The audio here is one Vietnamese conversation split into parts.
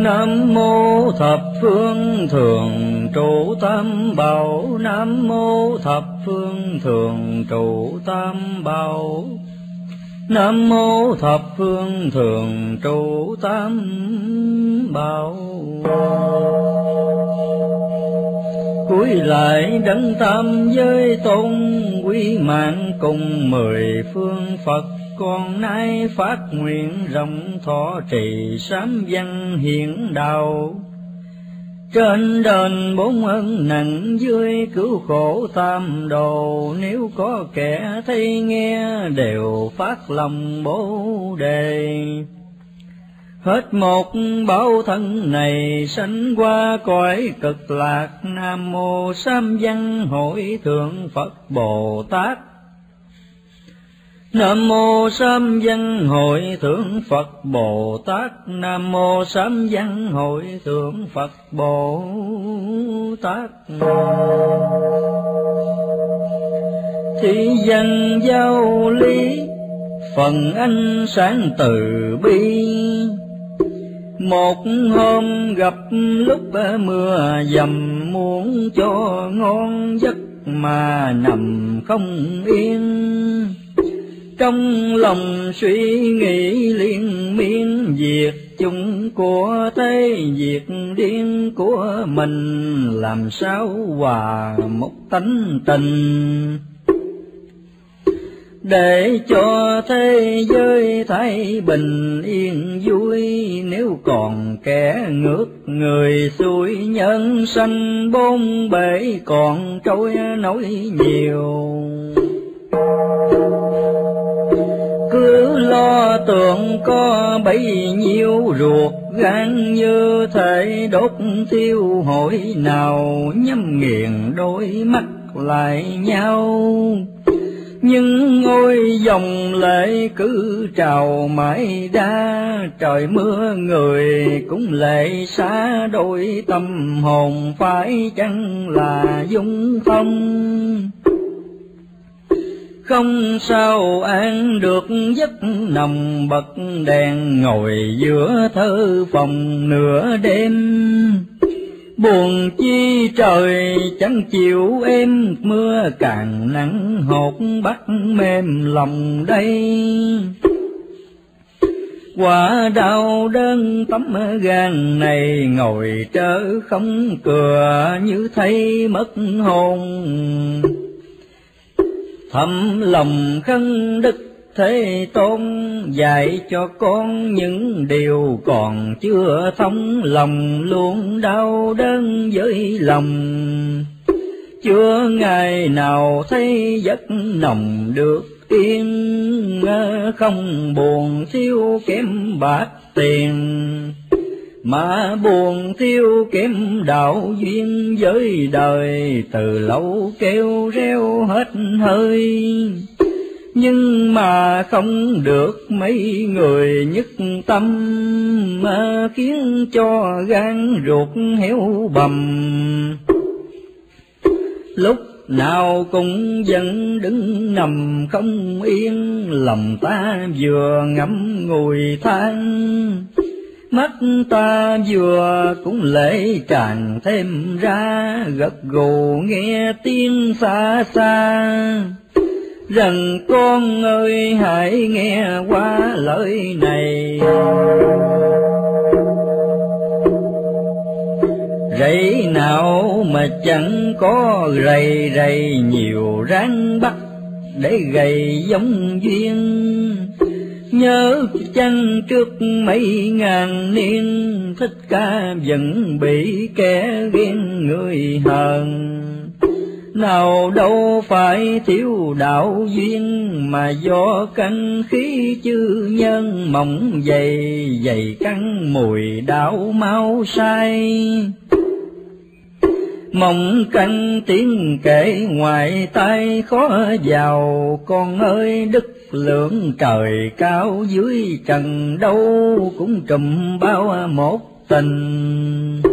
Nam mô thập phương thường trụ tam bảo. Nam mô thập phương thường trụ tam bảo. Nam mô thập phương thường trụ tam bảo. Cúi lại đấng tam giới tôn, quý mạng cùng mười phương Phật. Con nay phát nguyện rộng thọ trì sám văn hiển đạo. Trên đền bốn ân nặng, dưới cứu khổ tam đồ. Nếu có kẻ thấy nghe đều phát lòng Bồ đề. Hết một báo thân này sanh qua cõi cực lạc. Nam mô Sám Văn Hội Thượng Phật Bồ Tát. Nam mô Sám Văn Hội Thượng Phật Bồ Tát. Nam mô Sám Văn Hội Thượng Phật Bồ Tát. Thị dân giao lý, phần ánh sáng từ bi. Một hôm gặp lúc mưa dầm, muốn cho ngon giấc mà nằm không yên. Trong lòng suy nghĩ liên miên, việc chung của thế việc điên của mình, làm sao hòa một tánh tình. Để cho thế giới thái bình yên vui, nếu còn kẻ ngược người xuôi, nhân sanh bốn bể còn trôi nổi nhiều. Cứ lo tưởng có bấy nhiêu ruột gan, như thể đốt thiêu hội nào, nhắm nghiền đôi mắt lại nhau. Nhưng ôi dòng lệ cứ trào mãi đa, trời mưa người cũng lệ xa đôi, tâm hồn phải chăng là dung thông. Không sao an được giấc nằm bật đèn, ngồi giữa thơ phòng nửa đêm. Buồn chi trời chẳng chịu êm, mưa càng nắng hột bắt mềm lòng đây. Quả đau đơn tấm gan này, ngồi trơ không cửa như thấy mất hồn. Thầm lòng khấn Đức Thế Tôn, dạy cho con những điều còn chưa thông, lòng luôn đau đớn với lòng. Chưa ngày nào thấy giấc nồng được yên, không buồn thiếu kém bạc tiền, mà buồn thiếu kém đạo duyên với đời. Từ lâu kêu reo hết hơi, nhưng mà không được mấy người nhất tâm, mà khiến cho gan ruột héo bầm. Lúc nào cũng vẫn đứng nằm không yên, lòng ta vừa ngẫm ngùi than. Mắt ta vừa cũng lệ tràn thêm ra, gật gù nghe tiếng xa xa. Rằng con ơi hãy nghe qua lời này. Rẫy nào mà chẳng có rầy rầy, nhiều ráng bắt để gầy giống duyên. Nhớ chăng trước mấy ngàn niên, Thích Ca vẫn bị kẻ ghen người hờn. Nào đâu phải thiếu đạo duyên, mà do căn khí chư nhân mỏng dày, dày căng mùi đạo mau sai. Mộng canh tiếng kể ngoài tai khó vào, con ơi đức lượng trời cao dưới trần đâu cũng trùm bao một tình.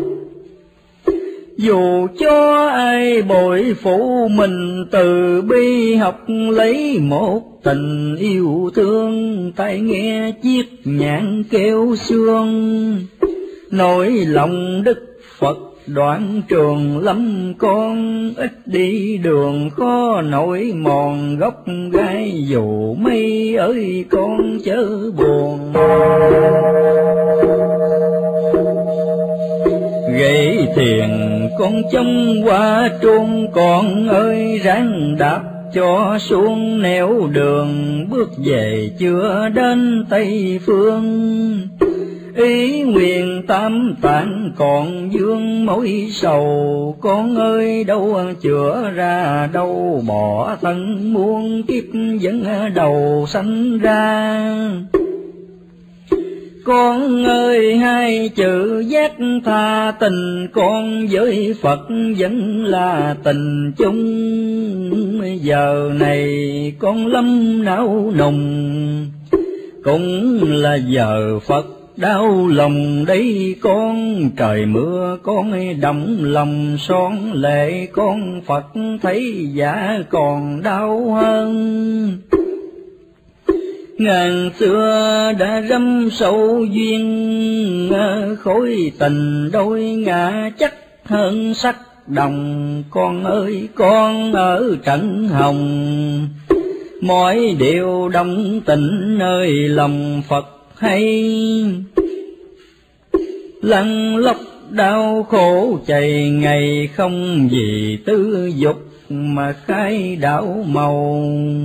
Dù cho ai bội phụ mình từ bi, học lấy một tình yêu thương, tai nghe chiếc nhạn kêu sương. nỗi lòng Đức Phật đoạn trường lâm con, ít đi đường khó nổi mòn gốc gai, dù mây ơi con chớ buồn. Gậy thiền con trông qua truông, con ơi ráng đạp cho xuống nẻo đường, bước về chưa đến Tây Phương. Ý nguyện tam tạng còn vương mối sầu, con ơi đâu chữa ra, đâu bỏ thân muôn kiếp vẫn đầu sanh ra. Con ơi hai chữ giác tha tình, con với Phật vẫn là tình chung. Giờ này con lâm não nùng, cũng là giờ Phật đau lòng đấy con. Trời mưa con đậm lòng son lệ, con Phật thấy dạ còn đau hơn. Ngàn xưa đã râm sâu duyên, khối tình đôi ngã chắc hơn sắc đồng. Con ơi con ở trận hồng, mọi điều đồng tình nơi lòng Phật hay. Lăn lóc đau khổ chày ngày, không vì tư dục mà khai đảo màu.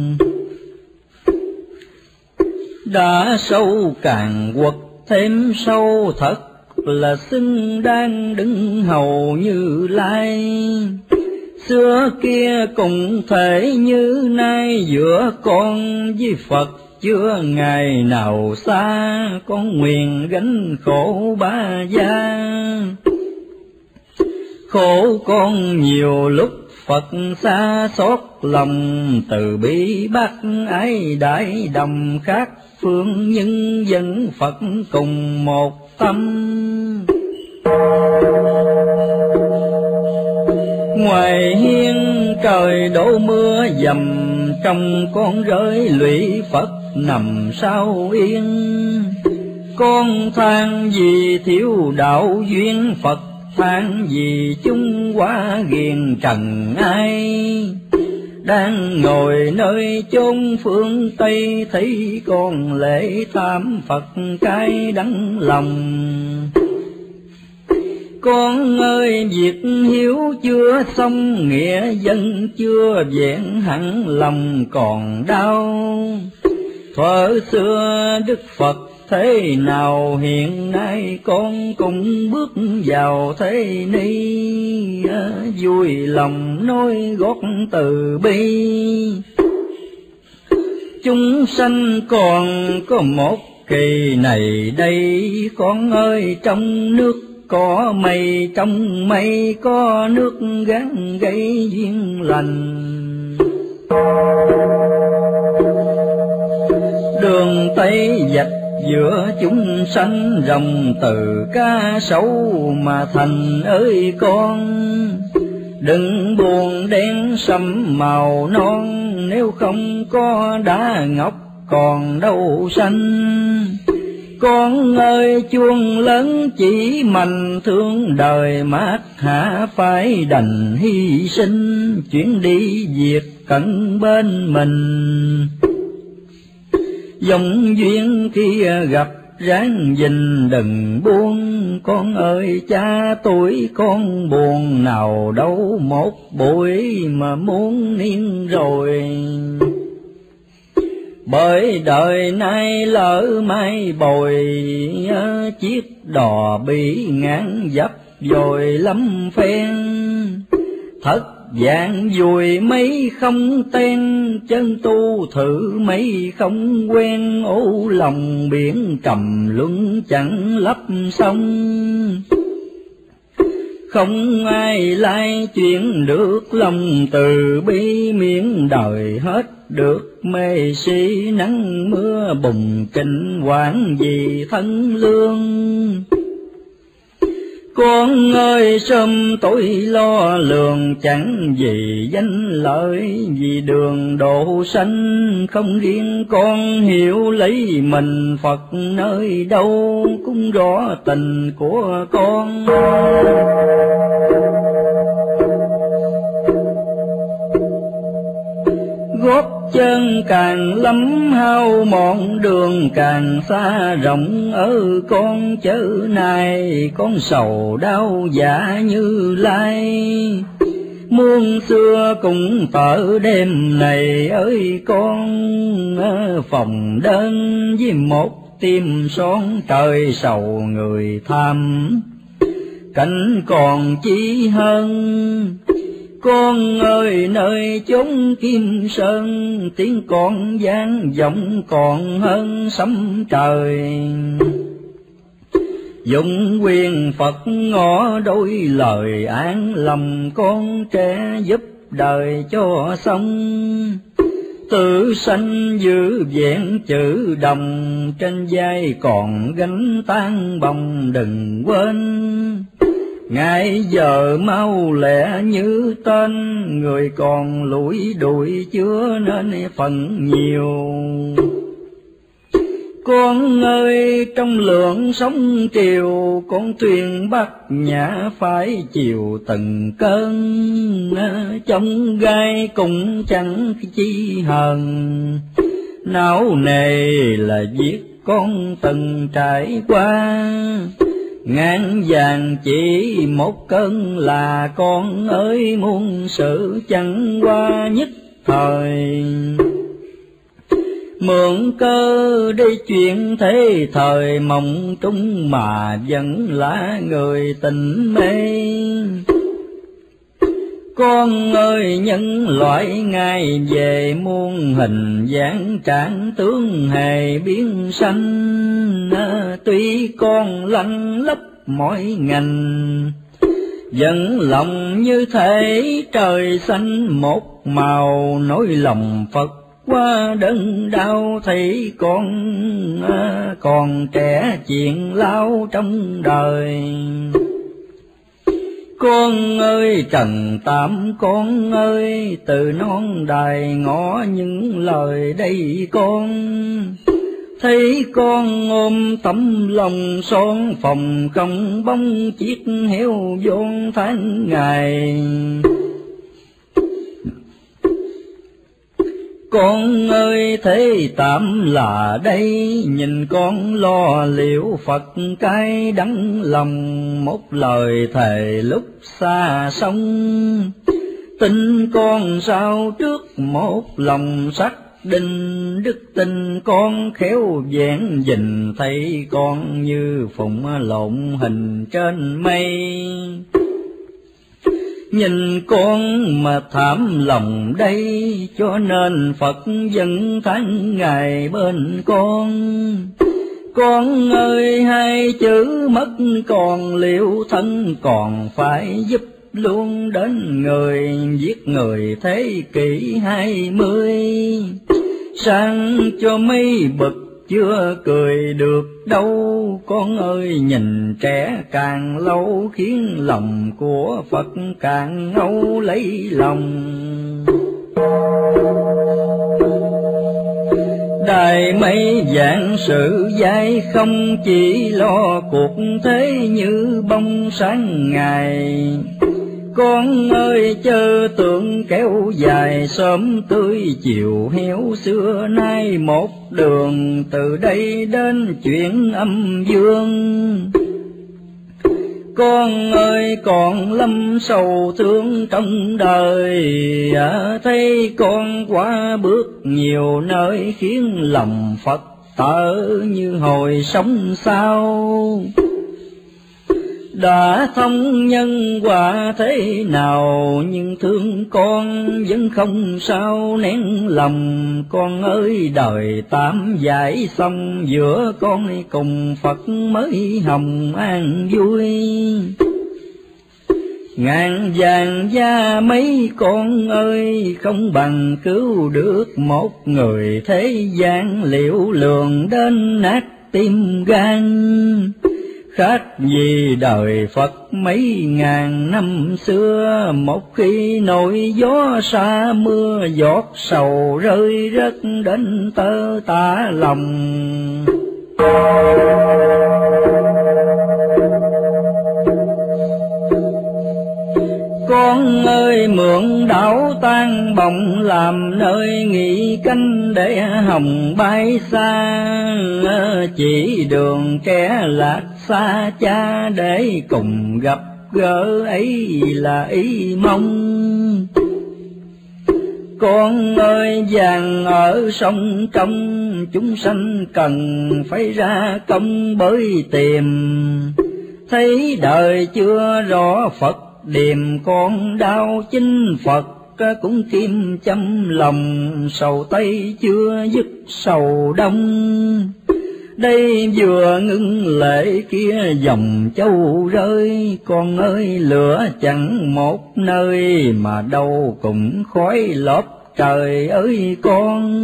Đã sâu càng quật thêm sâu, thật là xứng đang đứng hầu Như Lai. Xưa kia cùng thể như nay, giữa con với Phật chưa ngày nào xa. Con nguyện gánh khổ ba gia, khổ con nhiều lúc Phật xa xót lòng. Từ bi bác ái đại đồng khác phương, nhưng dân Phật cùng một tâm. Ngoài hiên trời đổ mưa dầm, trong con rơi lụy Phật nằm sao yên. Con than vì thiếu đạo duyên, Phật than vì chúng quá ghiền trần ai. Đang ngồi nơi chốn phương Tây, thấy con lễ tam Phật cái đắng lòng. Con ơi việc hiếu chưa xong, nghĩa dân chưa vẹn hẳn, lòng còn đau. Thuở xưa Đức Phật thế nào, hiện nay con cũng bước vào thế ni. Vui lòng nói gót từ bi, chúng sanh còn có một kỳ này đây. Con ơi trong nước có mây, trong mây có nước, gắn gây duyên lành. Đường Tây dạch giữa chúng sanh, rồng từ cá sấu mà thành ơi con. Đừng buồn đen sẫm màu non, nếu không có đá ngọc còn đâu xanh. Con ơi chuông lớn chỉ mạnh thương đời, mát hạ phải đành hy sinh. Chuyến đi việc cận bên mình, dòng duyên kia gặp ráng gìn đừng buông. Con ơi cha tuổi con buồn, nào đâu một buổi mà muốn niên rồi. Bởi đời nay lỡ mai bồi, chiếc đò bị ngán dập dồi lắm phen. Thất dạng dùi mấy không tên, chân tu thử mấy không quen. Ố lòng biển trầm luân chẳng lấp xong, không ai lai chuyện được lòng từ bi. Miễn đời hết được mê si, nắng mưa bùng kinh quản vì thân lương. Con ơi sớm tối lo lường, chẳng vì danh lợi vì đường độ sanh. Không riêng con hiểu lấy mình Phật nơi đâu, cũng rõ tình của con. Gót chân càng lắm hao mòn, đường càng xa rộng ở con chớ này. Con sầu đau dạ Như Lai, muôn xưa cũng tở đêm này ơi con. Phòng đơn với một tim son, trời sầu người tham cảnh còn chi hơn. Con ơi nơi chốn Kim Sơn, tiếng con vang vọng còn hơn sấm trời. Dụng quyền Phật ngõ đôi lời an lòng, con trẻ giúp đời cho xong. Tự sanh giữ vẹn chữ đồng, trên vai còn gánh tang bồng đừng quên. Ngày giờ mau lẹ như tên, người còn lủi đuổi chưa nên phần nhiều. Con ơi trong lượng sóng triều, con thuyền Bát Nhã phải chịu từng cơn. Trong gai cũng chẳng chi hờn, não nề là việc con từng trải qua. Ngàn vàng chỉ một cơn là con ơi, muôn sự chẳng qua nhất thời. Mượn cơ để chuyện thế thời, mộng trung mà vẫn là người tình mê. Con ơi nhân loại ngày về, muôn hình dáng trạng tướng hề biến sanh. Tuy con lanh lấp mỗi ngành, vẫn lòng như thể trời xanh một màu. nỗi lòng Phật qua đớn đau, thấy còn trẻ chuyện lao trong đời. Con ơi trần tạm con ơi, từ non đài ngõ những lời đây con. Thấy con ôm tấm lòng son, phòng không bóng chiếc heo vốn tháng ngày. Con ơi thế tạm là đây, nhìn con lo liệu Phật cái đắng lòng. Một lời thề lúc xa sông, tin con sao trước một lòng sắc định. Đức tin con khéo vẹn dình, thấy con như phụng lộn hình trên mây. Nhìn con mà thảm lòng đây, cho nên Phật vẫn tháng ngày bên con. Con ơi hai chữ mất còn, liệu thân còn phải giúp luôn đến người. Giết người thế kỷ 20, sang cho mấy bậc chưa cười được đâu. Con ơi nhìn trẻ càng lâu, khiến lòng của Phật càng ngâu lấy lòng. Đài mây vạn sự dai, không chỉ lo cuộc thế như bông sáng ngày. Con ơi chớ tưởng kéo dài, sớm tươi chiều héo xưa nay một đường. Từ đây đến chuyện âm dương, con ơi còn lâm sầu thương trong đời. Thấy con quá bước nhiều nơi, khiến lòng Phật tở như hồi sống sao. Đã thông nhân quả thế nào, nhưng thương con vẫn không sao nén lòng. Con ơi đời tạm giải xong, giữa con cùng Phật mới hồng an vui. Ngàn vàng gia mấy con ơi, không bằng cứu được một người thế gian. Liệu lường đến nát tim gan, khác gì đời Phật mấy ngàn năm xưa. Một khi nổi gió xa mưa, giọt sầu rơi rớt đến tơ tả lòng. Con ơi mượn đảo tan bồng, làm nơi nghỉ canh để hồng bay xa. Chỉ đường kẻ lạc xa cha, để cùng gặp gỡ ấy là ý mong. Con ơi vàng ở sông trong, chúng sanh cần phải ra công bởi tìm. Thấy đời chưa rõ Phật điềm, con đau chính Phật cũng kim châm lòng. Sầu Tây chưa dứt sầu Đông, đây vừa ngưng lệ kia dòng châu rơi. Con ơi lửa chẳng một nơi, mà đâu cũng khói lốp trời ơi con.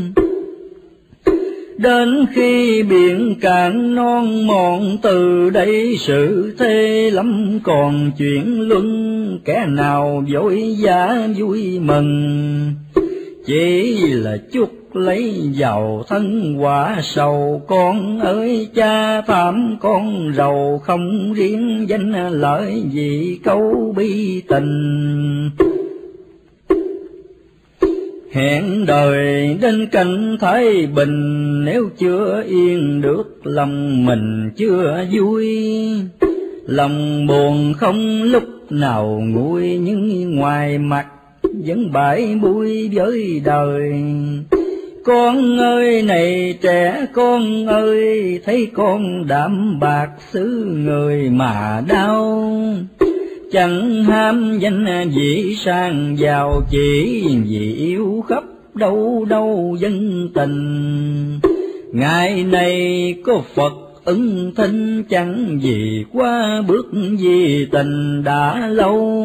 Đến khi biển cạn non mòn, từ đây sự thế lắm còn chuyện luân. Kẻ nào vội vã vui mừng, chỉ là chút lấy giàu thân quả sầu. Con ơi cha thảm con rầu, không riêng danh lợi vì câu bi tình. Hẹn đời đến cảnh thái bình, nếu chưa yên được lòng mình chưa vui. Lòng buồn không lúc nào nguôi, nhưng ngoài mặt vẫn bãi bui với đời. Con ơi này trẻ con ơi, thấy con đạm bạc xứ người mà đau. Chẳng ham danh vị sang giàu, chỉ vì yêu khắp đâu đâu dân tình. Ngày này có Phật ứng thinh, chẳng vì qua bước vì tình đã lâu.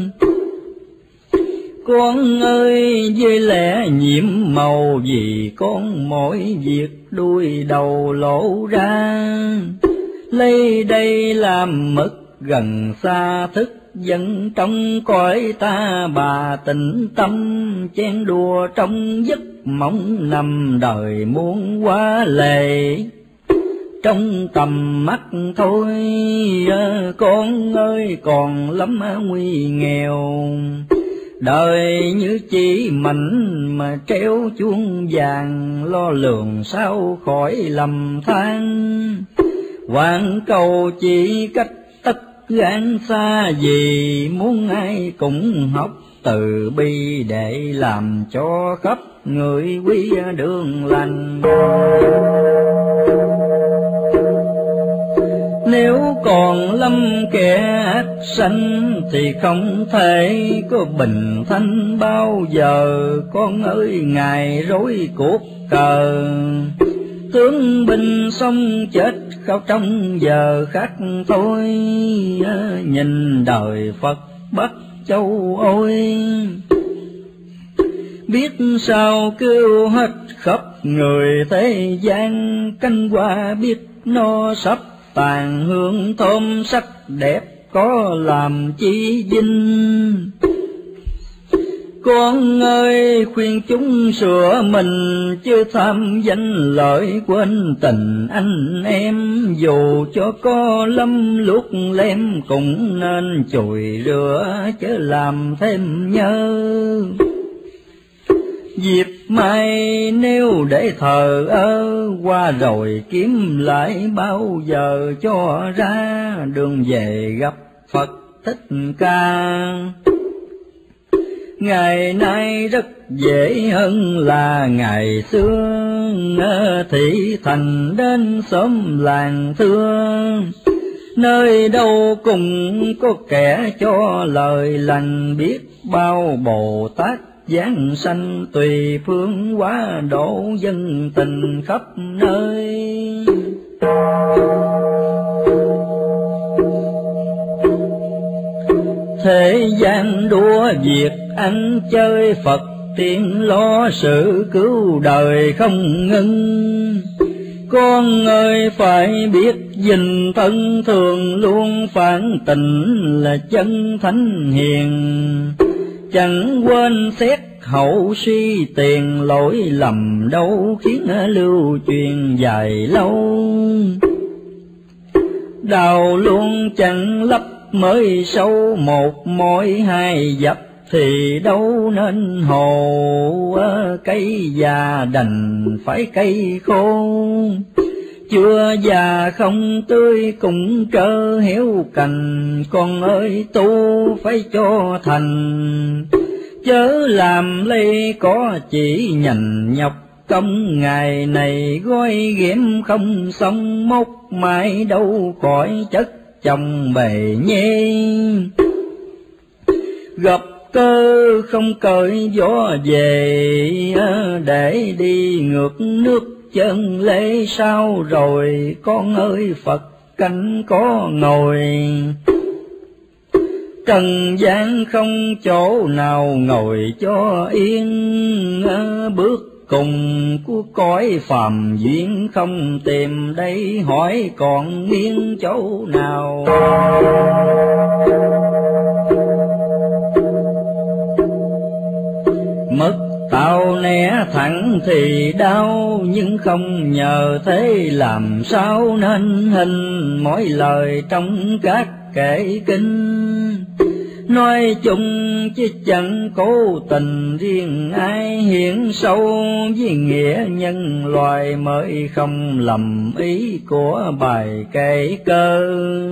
Con ơi với lẽ nhiệm màu, vì con mỗi việc đuôi đầu lộ ra. Lấy đây làm mực gần xa, thức dân trong cõi ta bà tĩnh tâm. Chen đùa trong giấc mộng, nằm đời muôn quá lệ trong tầm mắt thôi. Con ơi còn lắm nguy nghèo, đời như chỉ mảnh mà treo chuông vàng. Lo lường sao khỏi lầm than, hoàn cầu chỉ cách tất gan xa. Vì muốn ai cũng học từ bi, để làm cho khắp người quý đường lành. Nếu còn lâm kẻ ác sanh, thì không thể có bình thanh bao giờ. Con ơi ngài rối cuộc cờ, tướng binh sống chết khóc trong giờ khắc thôi. Nhìn đời Phật Bắc Châu ôi, biết sao kêu hết khắp người thế gian. Canh hoa biết no sắp tàn, hương thơm sắc đẹp có làm chi vinh. Con ơi khuyên chúng sửa mình, chứ tham danh lợi quên tình anh em. Dù cho có lâm luốc lem, cũng nên chùi rửa chớ làm thêm nhớ. Dịp mai nếu để thờ ơ, qua rồi kiếm lại bao giờ cho ra. Đường về gặp Phật Thích Ca, ngày nay rất dễ hơn là ngày xưa. Thị thành đến xóm làng thưa, nơi đâu cũng có kẻ cho lời lành. Biết bao Bồ Tát giáng sanh, tùy phương hóa độ dân tình khắp nơi. Thế gian đua việc ăn chơi, Phật tiên lo sự cứu đời không ngưng. Con ơi phải biết gìn thân thường luôn phản tình là chân thánh hiền, chẳng quên xét hậu suy tiền lỗi lầm đâu khiến lưu truyền dài lâu. Đào luôn chẳng lấp mới sâu, một mối hai dập thì đâu nên hồ. Cây già đành phải cây khô, chưa già không tươi cũng trơ héo cành. Con ơi tu phải cho thành, chớ làm lây có chỉ nhành nhọc công. Ngày này gói ghém không xong, mốc mãi đâu cõi chất chồng bề nhê. Gặp cơ không cởi gió về, để đi ngược nước chân lễ sao rồi. Con ơi Phật canh có ngồi, trần gian không chỗ nào ngồi cho yên. Bước cùng của cõi phàm duyên không tìm đây, hỏi còn miếng chỗ nào. Mất tao né thẳng thì đau, nhưng không nhờ thế làm sao nên hình. Mỗi lời trong các kệ kinh nói chung chứ chẳng cố tình riêng ai, hiện sâu với nghĩa nhân loài mới không lầm ý của bài kệ cơ.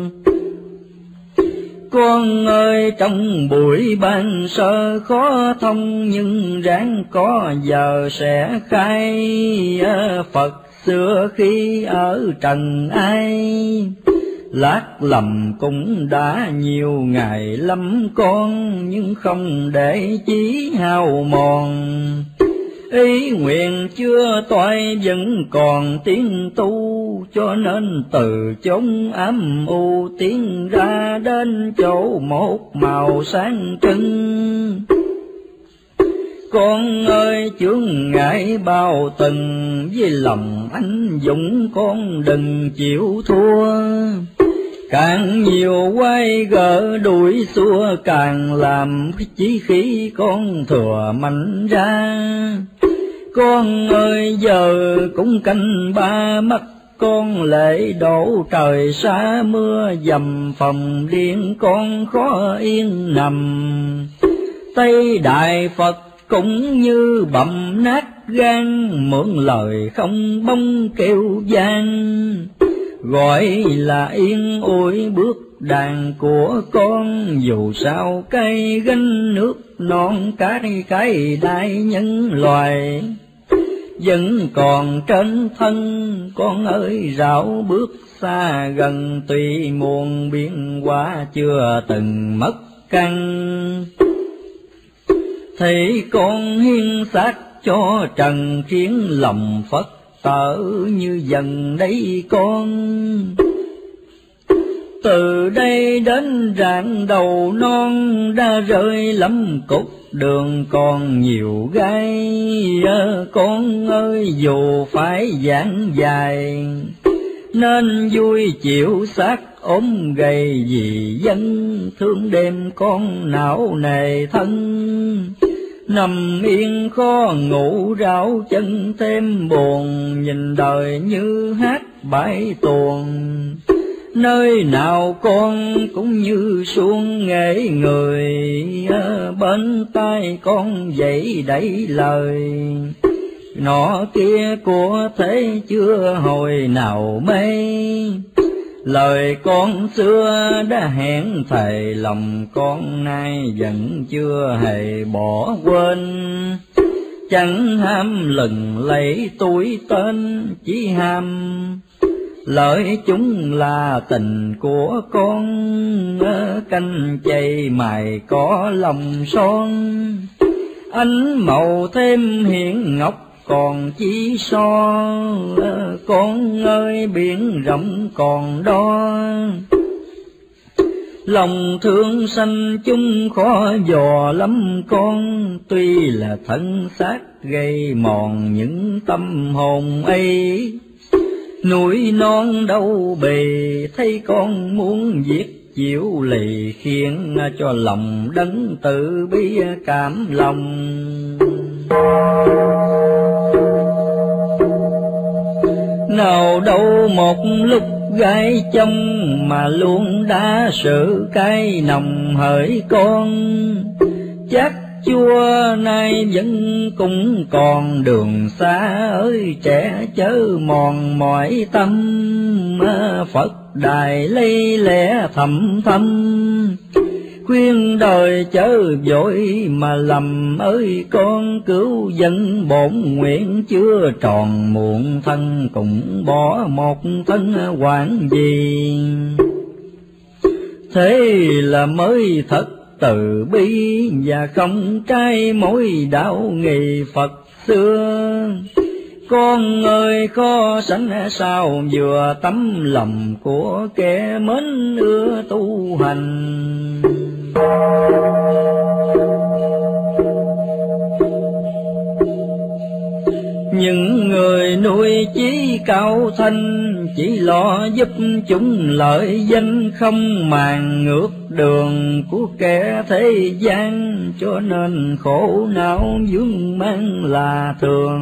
Con ơi trong buổi ban sơ khó thông, nhưng ráng có giờ sẽ khai. Phật xưa khi ở trần ai, lát lầm cũng đã nhiều ngày lắm con. Nhưng không để chí hao mòn, ý nguyện chưa toại vẫn còn tiến tu. Cho nên từ chốn ám u tiến ra đến chỗ một màu sáng trưng. Con ơi chướng ngại bao từng, với lòng anh dũng con đừng chịu thua. Càng nhiều quay gỡ đuổi xua, càng làm chí khí con thừa mạnh ra. Con ơi giờ cũng canh ba mắt, con lệ đổ trời xa mưa dầm phòng điên. Con khó yên nằm Tây Đại Phật cũng như bầm nát gan, mượn lời không bông kêu gian. Gọi là yên ôi bước đàn của con, dù sao cây gánh nước non cái đại nhân loài. Vẫn còn trên thân con ơi rảo bước xa gần, tuy muôn biến hóa chưa từng mất căn. Thì con hiến xác cho trần, khiến lòng Phật tử như dần đây con. Từ đây đến rạng đầu non, đã rơi lắm cục đường còn nhiều gai. Con ơi dù phải giảng dài, nên vui chịu xác ốm gầy vì dân. Thương đêm con não nề thân, nằm yên khó ngủ ráo chân thêm buồn. Nhìn đời như hát bãi tuồng, nơi nào con cũng như suông nghệ người. Bên tai con dậy đẩy lời, nọ kia của thế chưa hồi nào mê. Lời con xưa đã hẹn thầy, lòng con nay vẫn chưa hề bỏ quên. Chẳng ham lừng lấy tuổi tên, chỉ ham lợi chúng là tình của con. Canh chay mài có lòng son, ánh màu thêm hiện ngọc còn chỉ so. Con ơi biển rộng còn đo, lòng thương sanh chung khó dò lắm con. Tuy là thân xác gây mòn những tâm hồn ấy, núi non đâu bề, thấy con muốn giết chịu lì, khiến cho lòng đấng từ bi cảm lòng. Nào đâu một lúc gái chông, mà luôn đã sự cay nồng hỡi con, chắc Chúa nay vẫn cũng còn đường xa ơi trẻ, chớ mòn mỏi tâm Phật đài lấy lẽ thầm thâm. Khuyên đời chớ vội mà lầm ơi con, cứu dân bổn nguyện chưa tròn, muộn thân cũng bỏ một thân quản gì. Thế là mới thật từ bi, và không trái mối đạo nghị Phật xưa. Con ơi khó sánh sao vừa tấm lòng của kẻ mến ưa tu hành. Những người nuôi chí cao thanh, chỉ lo giúp chúng lợi danh, không màng ngược đường của kẻ thế gian, cho nên khổ não vướng mang là thường.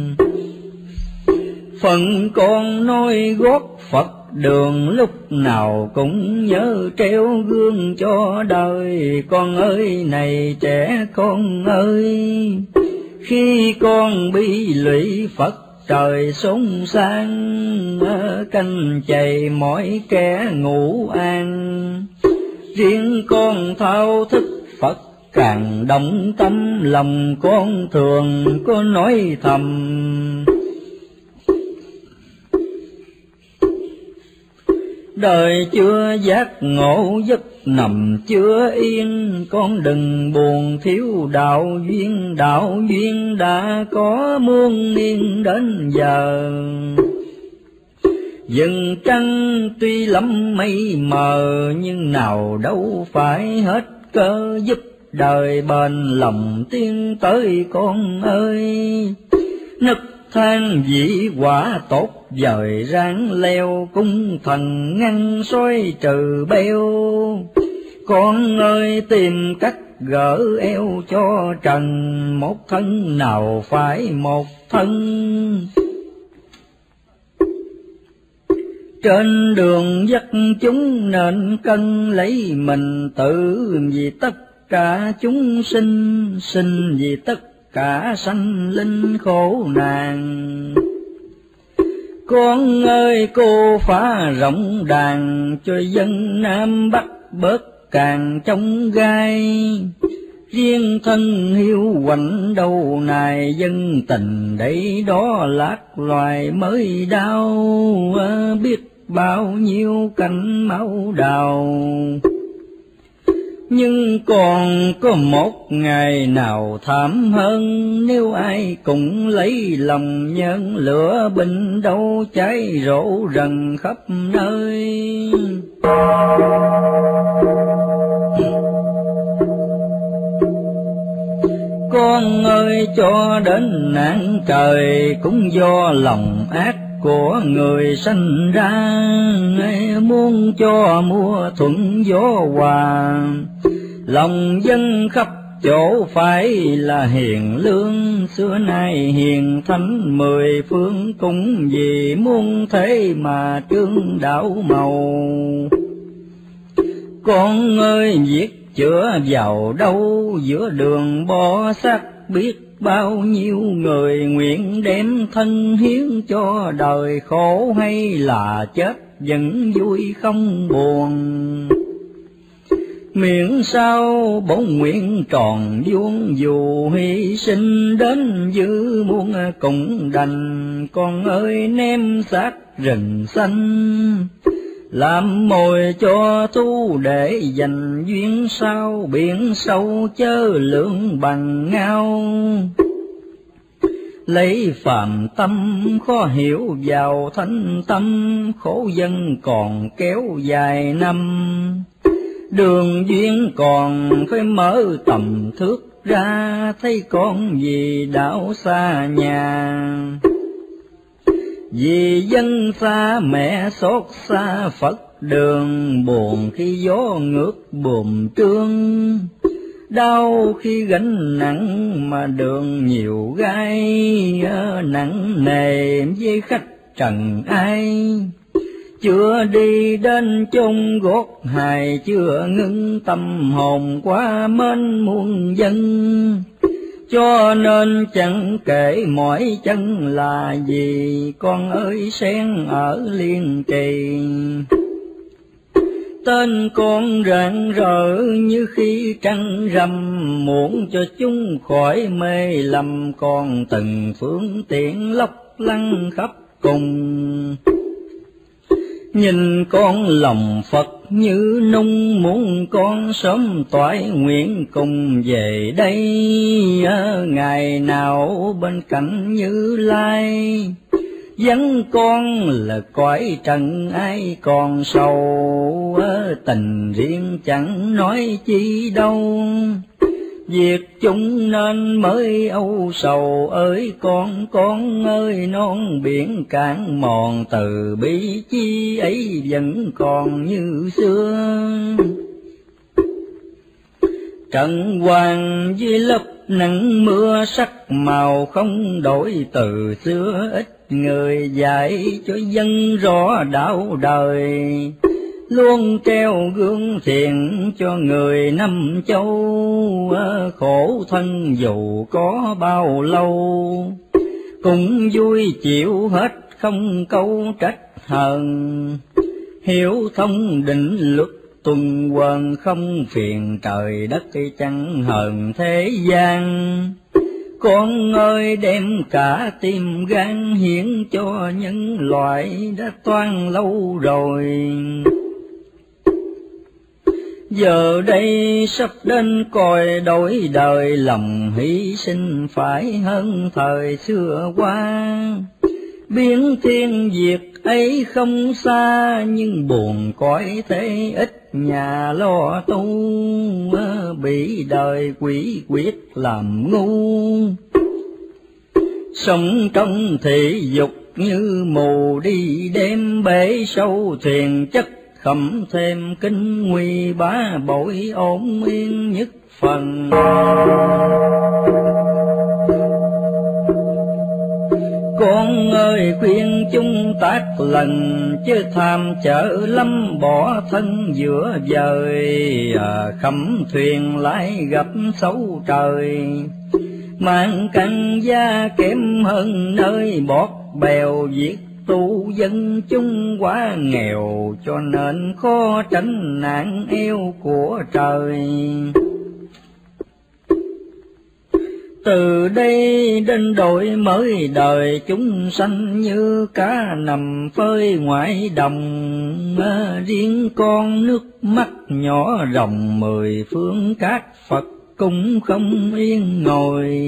Phần con nói gót Phật đường, lúc nào cũng nhớ treo gương cho đời. Con ơi này trẻ con ơi, khi con bi lụy Phật trời sống sang, canh chày mỗi kẻ ngủ an. Riêng con thao thức Phật càng động tâm, lòng con thường có nói thầm. Đời chưa giác ngộ giấc nằm chưa yên, con đừng buồn thiếu đạo duyên đã có muôn niên đến giờ. Dừng trăng tuy lắm mây mờ, nhưng nào đâu phải hết cơ giúp đời bền lòng tiến tới con ơi. Nức than dĩ quả tốt dời ráng leo, cung thần ngăn soi trừ beo. Con ơi tìm cách gỡ eo cho trần, một thân nào phải một thân. Trên đường dắt chúng nên cân lấy mình tự, vì tất cả chúng sinh vì tất cả sanh linh khổ nạn. Con ơi cô phá rộng đàn, cho dân Nam Bắc bớt càng trong gai. Riêng thân hiu quạnh đầu này, dân tình đấy đó lạc loài mới đau. Biết bao nhiêu cành máu đào, nhưng còn có một ngày nào thảm hơn, nếu ai cũng lấy lòng nhân lửa bình đâu cháy rộ rần khắp nơi. Con ơi cho đến nạn trời cũng do lòng ác của người sanh ra, muốn cho mưa thuận gió hòa. Lòng dân khắp chỗ phải là hiền lương, xưa nay hiền thánh mười phương, cũng vì muôn thế mà trương đạo màu. Con ơi việc chữa vào đâu, giữa đường bỏ xác biết bao nhiêu người nguyện đem thân hiến cho đời, khổ hay là chết vẫn vui không buồn. Miễn sao bổn nguyện tròn vuông, dù hy sinh đến dư muôn cũng đành. Con ơi ném xác rừng xanh, làm mồi cho thú để dành duyên sao. Biển sâu chớ lượng bằng ngao, lấy phàm tâm khó hiểu vào thánh tâm. Khổ dân còn kéo dài năm, đường duyên còn phải mở tầm thước ra. Thấy con gì đảo xa nhà, Vì dân xa mẹ xót xa Phật đường, buồn khi gió ngược buồm trương. Đau khi gánh nặng mà đường nhiều gai, nặng nề với khách trần ai. Chưa đi đến chốn gót hài, chưa ngưng tâm hồn qua mến muôn dân. Cho nên chẳng kể mỏi chân là gì, con ơi sen ở Liên Trì. Tên con rạng rỡ như khi trăng rằm, muốn cho chúng khỏi mê lầm. Còn từng phương tiện lấp lăng khắp cùng. Nhìn con lòng Phật như nung, muốn con sớm toại nguyện cùng về đây. Ngày nào bên cạnh Như Lai, vắng con là cõi trần ai còn sầu. Tình riêng chẳng nói chi đâu, việc chúng nên mới âu sầu. Ơi con ơi non biển cạn mòn, từ bi chi ấy vẫn còn như xưa. Trận hoàng với lớp nắng mưa, sắc màu không đổi từ xưa. Ít người dạy cho dân rõ đạo đời, luôn treo gương thiện cho người năm châu. Khổ thân dù có bao lâu, cũng vui chịu hết không câu trách hờn. Hiểu thông định luật tuần hoàn, không phiền trời đất chẳng hờn thế gian. Con ơi đem cả tim gan hiến cho nhân loại đã toan lâu rồi. Giờ đây sắp đến còi đổi đời, lòng hy sinh phải hơn thời xưa qua. Biến thiên diệt ấy không xa, nhưng buồn cõi thế ít nhà lo tu. Bị đời quỷ quyết làm ngu, sống trong thị dục như mù đi đêm. Bể sâu thuyền chất khẩm thêm kinh nguy, bá bội ổn yên nhất phần. Con ơi khuyên chúng tác lần, chứ tham chở lắm bỏ thân giữa vời. Khẩm thuyền lại gặp xấu trời, mang căn gia kém hơn nơi bọt bèo. Việc tu dân chúng quá nghèo, cho nên khó tránh nạn eo của trời. Từ đây đến đổi mới đời, chúng sanh như cá nằm phơi ngoại đồng. Riêng con nước mắt nhỏ ròng 10 phương các Phật cũng không yên ngồi.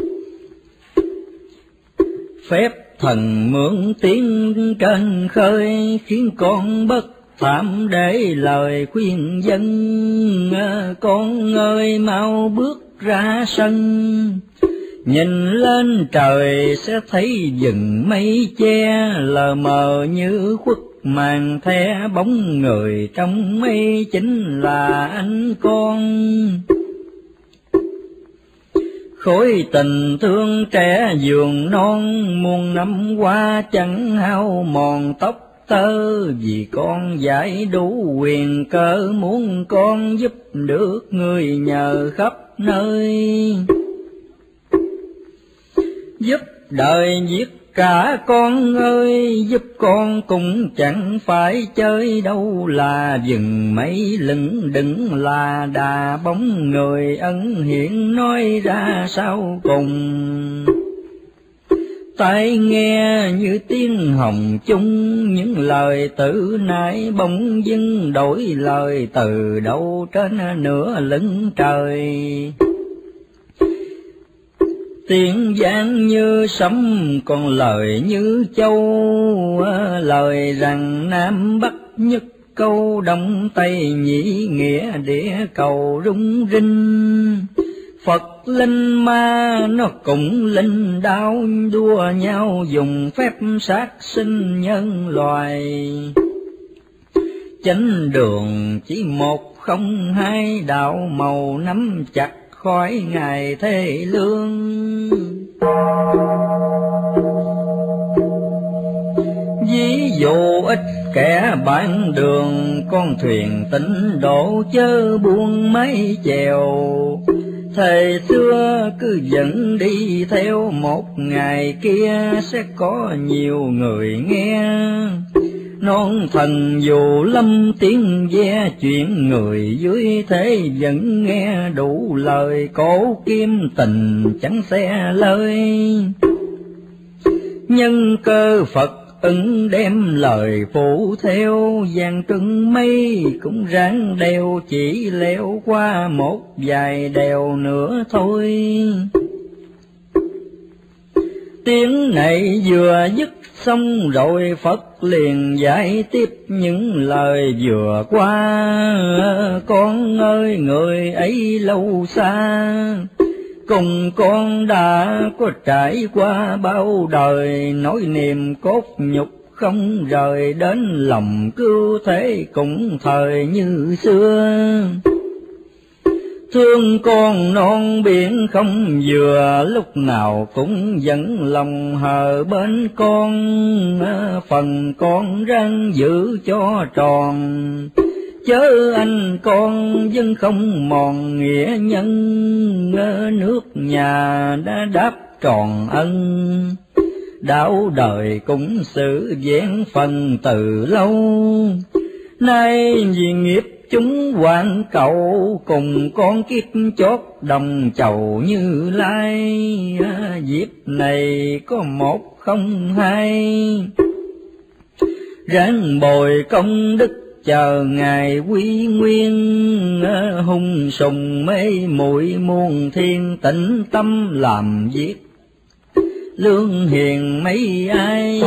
Phép thần mượn tiếng trên khơi, khiến con bất phạm để lời khuyên dân. Con ơi mau bước ra sân, nhìn lên trời sẽ thấy rừng mây che. Lờ mờ như khuất màn the, bóng người trong mây chính là anh con. Khối tình thương trẻ giường non, muôn năm qua chẳng hao mòn tóc tơ. Vì con giải đủ quyền cơ, muốn con giúp được người nhờ khắp nơi. Giúp đời giết cả con ơi, giúp con cũng chẳng phải chơi đâu. Là rừng mây lững đững là đà, bóng người ẩn hiện nói ra sau cùng. Tai nghe như tiếng hồng chung, những lời tử nãy bỗng dưng đổi lời. Từ đâu trên nửa lưng trời, tiếng vang như sấm còn lời như châu. Lời rằng Nam Bắc nhất câu, Đông Tây nhị nghĩa địa cầu rung rinh. Phật linh ma nó cũng linh đao, đua nhau dùng phép sát sinh nhân loài. Chánh đường chỉ một không hai, đạo màu nắm chặt khói ngày thế lương. Ví dụ ít kẻ bạn đường, con thuyền tịnh độ chớ buông mái chèo. Thời xưa cứ dẫn đi theo, một ngày kia sẽ có nhiều người nghe. Non thần dù lâm tiếng ve, chuyện người dưới thế vẫn nghe đủ lời. Cổ kim tình chẳng xe lời, nhân cơ Phật ứng đem lời phụ theo. Vàng trưng mây cũng ráng đeo, chỉ leo qua một vài đèo nữa thôi. Tiếng này vừa dứt xong rồi, Phật liền giải tiếp những lời vừa qua. Con ơi người ấy lâu xa, cùng con đã có trải qua bao đời. Nỗi niềm cốt nhục không rời, đến lòng cứu thế cũng thời như xưa. Thương con non biển không vừa, lúc nào cũng dẫn lòng hờ bên con. Phần con ráng giữ cho tròn, chớ anh con dân không mòn nghĩa nhân. Nước nhà đã đáp tròn ân, đạo đời cũng xử vẹn phần từ lâu. Nay vì nghiệp chúng hoàn cầu, cùng con kiếp chót đồng chầu Như Lai. Dịp này có một không hai, ráng bồi công đức chờ ngày quy nguyên. Hung sùng mê muội muôn thiên, tĩnh tâm làm việc lương hiền mấy ai.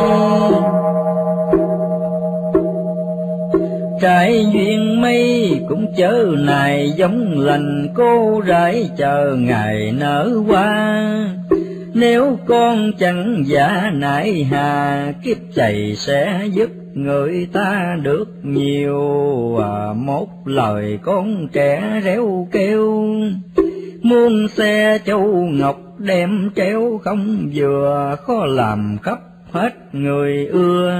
Trái duyên mây cũng chớ này giống lành, cô rải chờ ngày nở hoa. Nếu con chẳng giả nại hà, kiếp chày sẽ giúp người ta được nhiều. Một lời con trẻ réo kêu, muôn xe châu ngọc đem treo không vừa. Khó làm khắp hết người ưa,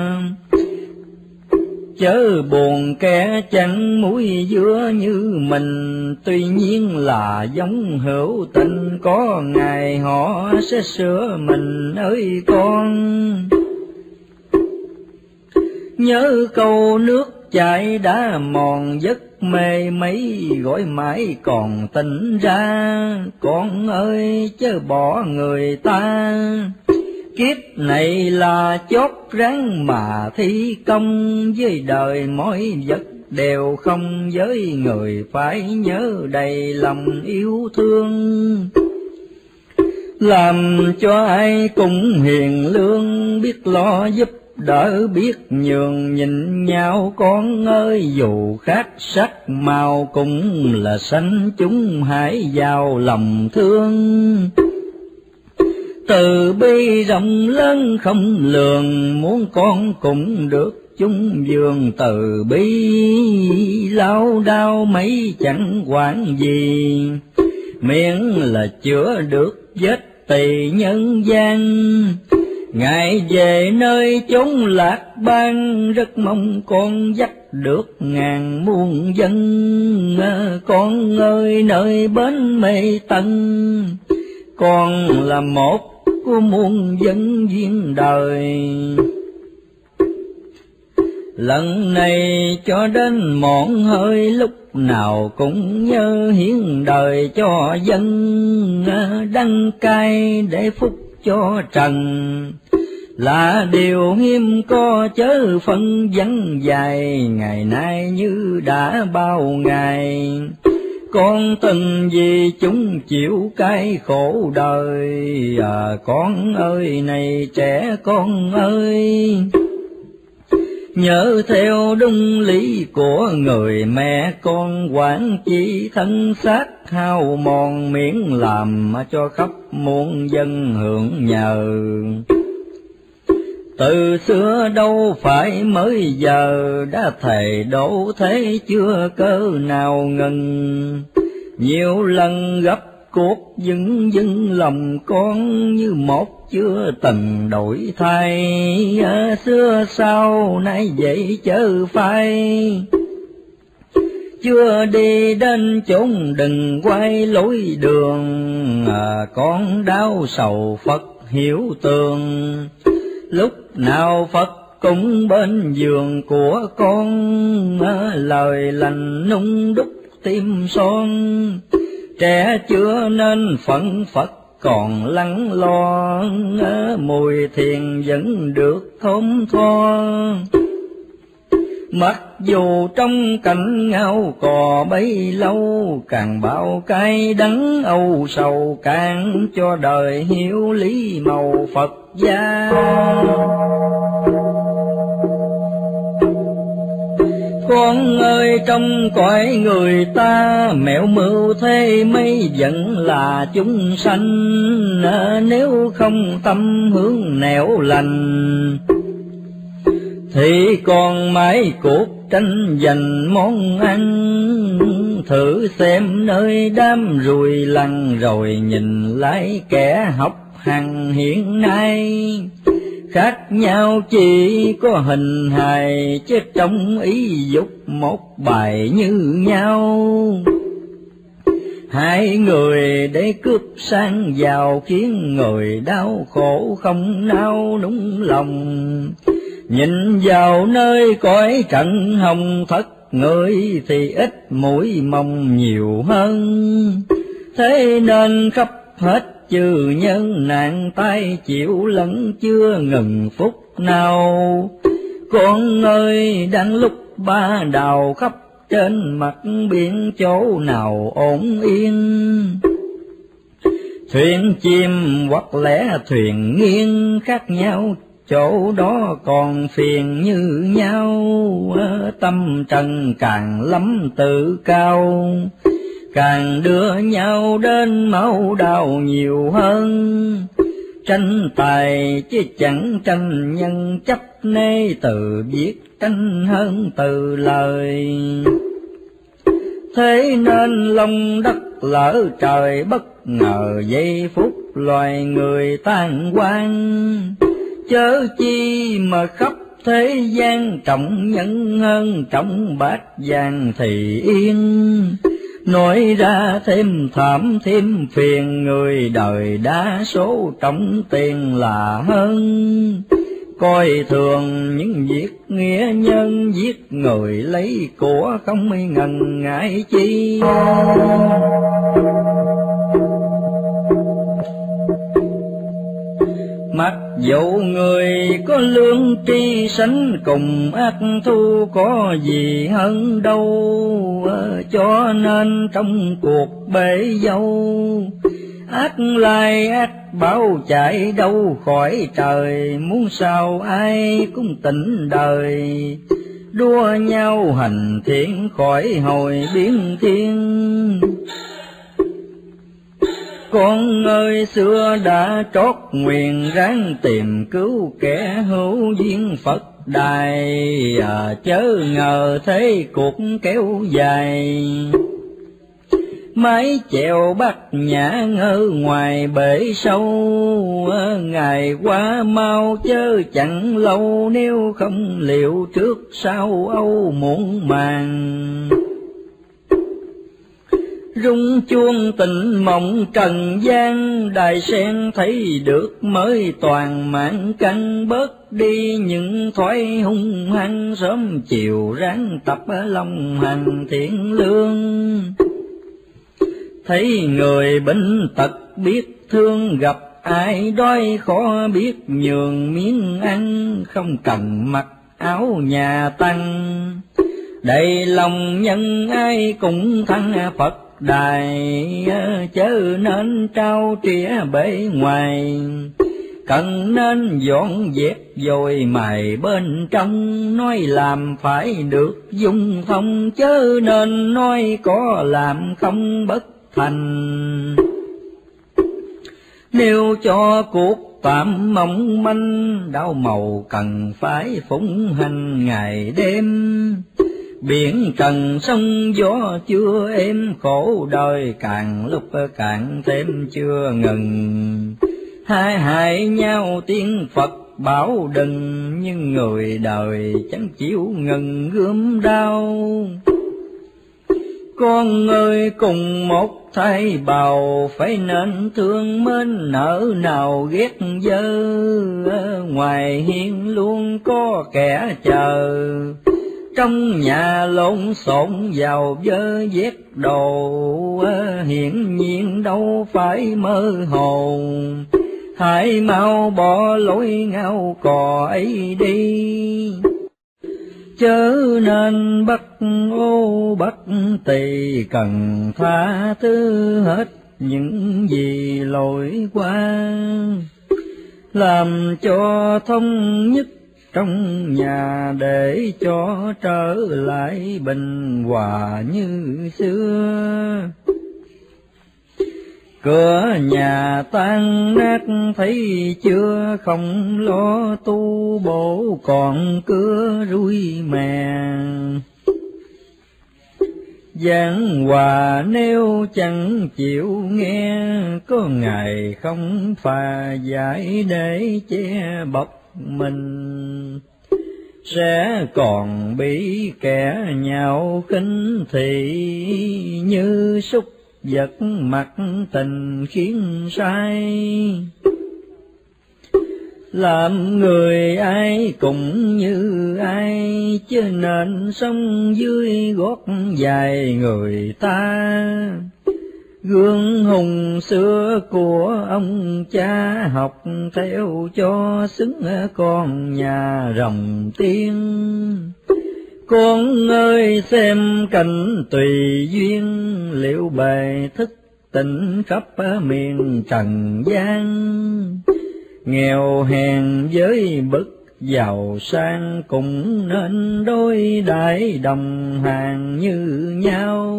chớ buồn kẻ chẳng muối dứa như mình. Tuy nhiên là giống hữu tình, có ngày họ sẽ sửa mình ơi con. Nhớ câu nước chảy đã mòn, giấc mê mấy gọi mãi còn tỉnh ra. Con ơi chớ bỏ người ta, kiếp này là chót ráng mà thi công. Với đời mỗi vật đều không, với người phải nhớ đầy lòng yêu thương. Làm cho ai cũng hiền lương, biết lo giúp đỡ biết nhường nhìn nhau. Con ơi dù khác sắc màu, cũng là sanh chúng hãy vào lòng thương. Từ bi rộng lớn không lường, muốn con cũng được chung vườn. Từ bi lao đao mấy chẳng quản gì, miễn là chữa được vết tỳ nhân gian. Ngài về nơi chốn lạc ban, rất mong con dắt được ngàn muôn dân. Con ơi nơi bến Mê Tân, con là một của muôn dân duyên đời. Lần này cho đến mòn hơi, lúc nào cũng nhớ hiến đời cho dân. Đăng cai để phúc cho trần, là điều hiếm có chớ phân vắng dài. Ngày nay như đã bao ngày, con từng vì chúng chịu cái khổ đời. Con ơi này trẻ con ơi, nhớ theo đúng lý của người mẹ con, quản chi thân xác hao mòn, miễn làm cho khắp muôn dân hưởng nhờ. Từ xưa đâu phải mới giờ, đã thề đổ thế chưa cớ nào ngừng. Nhiều lần gấp cuộc dưng dưng lòng con, như một chưa từng đổi thay. Xưa sau nay vậy chớ phai, chưa đi đến chốn đừng quay lối đường. Con đau sầu Phật hiểu tường, lúc nào Phật cũng bên giường của con. Lời lành nung đúc tim son, trẻ chưa nên phận Phật còn lắng lo. Mùi thiền vẫn được thơm tho, mặc dù trong cảnh ngao cò bấy lâu. Càng bao cay đắng âu sầu, càng cho đời hiểu lý màu Phật gia. Con ơi trong cõi người ta, mẹo mưu thế mấy vẫn là chúng sanh. Nếu không tâm hướng nẻo lành, thì còn mãi cuộc tranh giành món ăn. Thử xem nơi đám ruồi lằn, rồi nhìn lại kẻ học hành hiện nay. Khác nhau chỉ có hình hài, chứ trong ý dục một bài như nhau. Hai người để cướp sang giàu, khiến người đau khổ không nao núng lòng. Nhìn vào nơi cõi trận hồng thất, người thì ít mũi mong nhiều hơn. Thế nên khắp hết chư nhân nạn tay chịu lẫn chưa ngừng phút nào. Con ơi đang lúc ba đào khắp trên mặt biển, chỗ nào ổn yên. Thuyền chim hoặc lẽ thuyền nghiêng, khác nhau chỗ đó còn phiền như nhau. Tâm trần càng lắm tự cao, càng đưa nhau đến máu đau nhiều hơn. Tranh tài chứ chẳng tranh nhân chấp, nê từ biết tranh hơn từ lời. Thế nên lòng đất lỡ trời, bất ngờ giây phút loài người tan quang. Chớ chi mà khắp thế gian, trọng nhân hơn trọng bát vàng thì yên. Nói ra thêm thảm thêm phiền, người đời đa số trọng tiền là hơn. Coi thường những việc nghĩa nhân, giết người lấy của không ngần ngại chi. Mặc dù người có lương tri, sánh cùng ác thu có gì hơn đâu. Cho nên trong cuộc bể dâu, ác lai ác báo chạy đâu khỏi trời. Muốn sao ai cũng tỉnh đời, đua nhau hành thiện khỏi hồi biến thiên. Con ơi xưa đã trót nguyện, ráng tìm cứu kẻ hữu duyên Phật đài. Chớ ngờ thế cuộc kéo dài, mái chèo bắt nhã ngơ ngoài bể sâu. Ngày qua mau chớ chẳng lâu, nếu không liệu trước sau âu muộn màng. Rung chuông tình mộng trần gian, đài sen thấy được mới toàn mạng căn. Bớt đi những thói hung hăng, sớm chiều ráng tập lòng hành thiện lương. Thấy người bệnh tật biết thương, gặp ai đói khó biết nhường miếng ăn. Không cần mặc áo nhà tăng, đầy lòng nhân ai cũng thăng Phật đài. Chớ nên trao trĩa bể ngoài, cần nên dọn dẹp dồi mài bên trong, nói làm phải được dung thông, chớ nên nói có làm không bất thành. Nếu cho cuộc tạm mong manh, đau màu cần phải phụng hành ngày đêm. Biển trần sông gió chưa êm, khổ đời càng lúc càng thêm chưa ngừng. Hai hại nhau tiếng Phật bảo đừng, nhưng người đời chẳng chịu ngừng gươm đau. Con ơi cùng một thai bào, phải nên thương mến nỡ nào ghét dơ. Ngoài hiên luôn có kẻ chờ, trong nhà lộn xộn vào vơ vét đồ. Hiển nhiên đâu phải mơ hồ, hãy mau bỏ lối ngao cò ấy đi. Chớ nên bắt ô bắt tỳ, cần tha thứ hết những gì lỗi qua. Làm cho thống nhất trong nhà, để cho trở lại bình hòa như xưa. Cửa nhà tan nát thấy chưa, không lo tu bổ còn cưa rui mè. Giảng hòa nếu chẳng chịu nghe, có ngày không phà giải để che bọc mình. Sẽ còn bị kẻ nhạo khinh thị, như súc vật mặt tình khiến sai. Làm người ai cũng như ai, chứ nên sống dưới gót dài người ta. Gương hùng xưa của ông cha, học theo cho xứng con nhà rồng tiên. Con ơi xem cảnh tùy duyên, liệu bề thức tỉnh khắp miền trần gian. Nghèo hèn với bậc giàu sang, cũng nên đối đãi đồng hàng như nhau.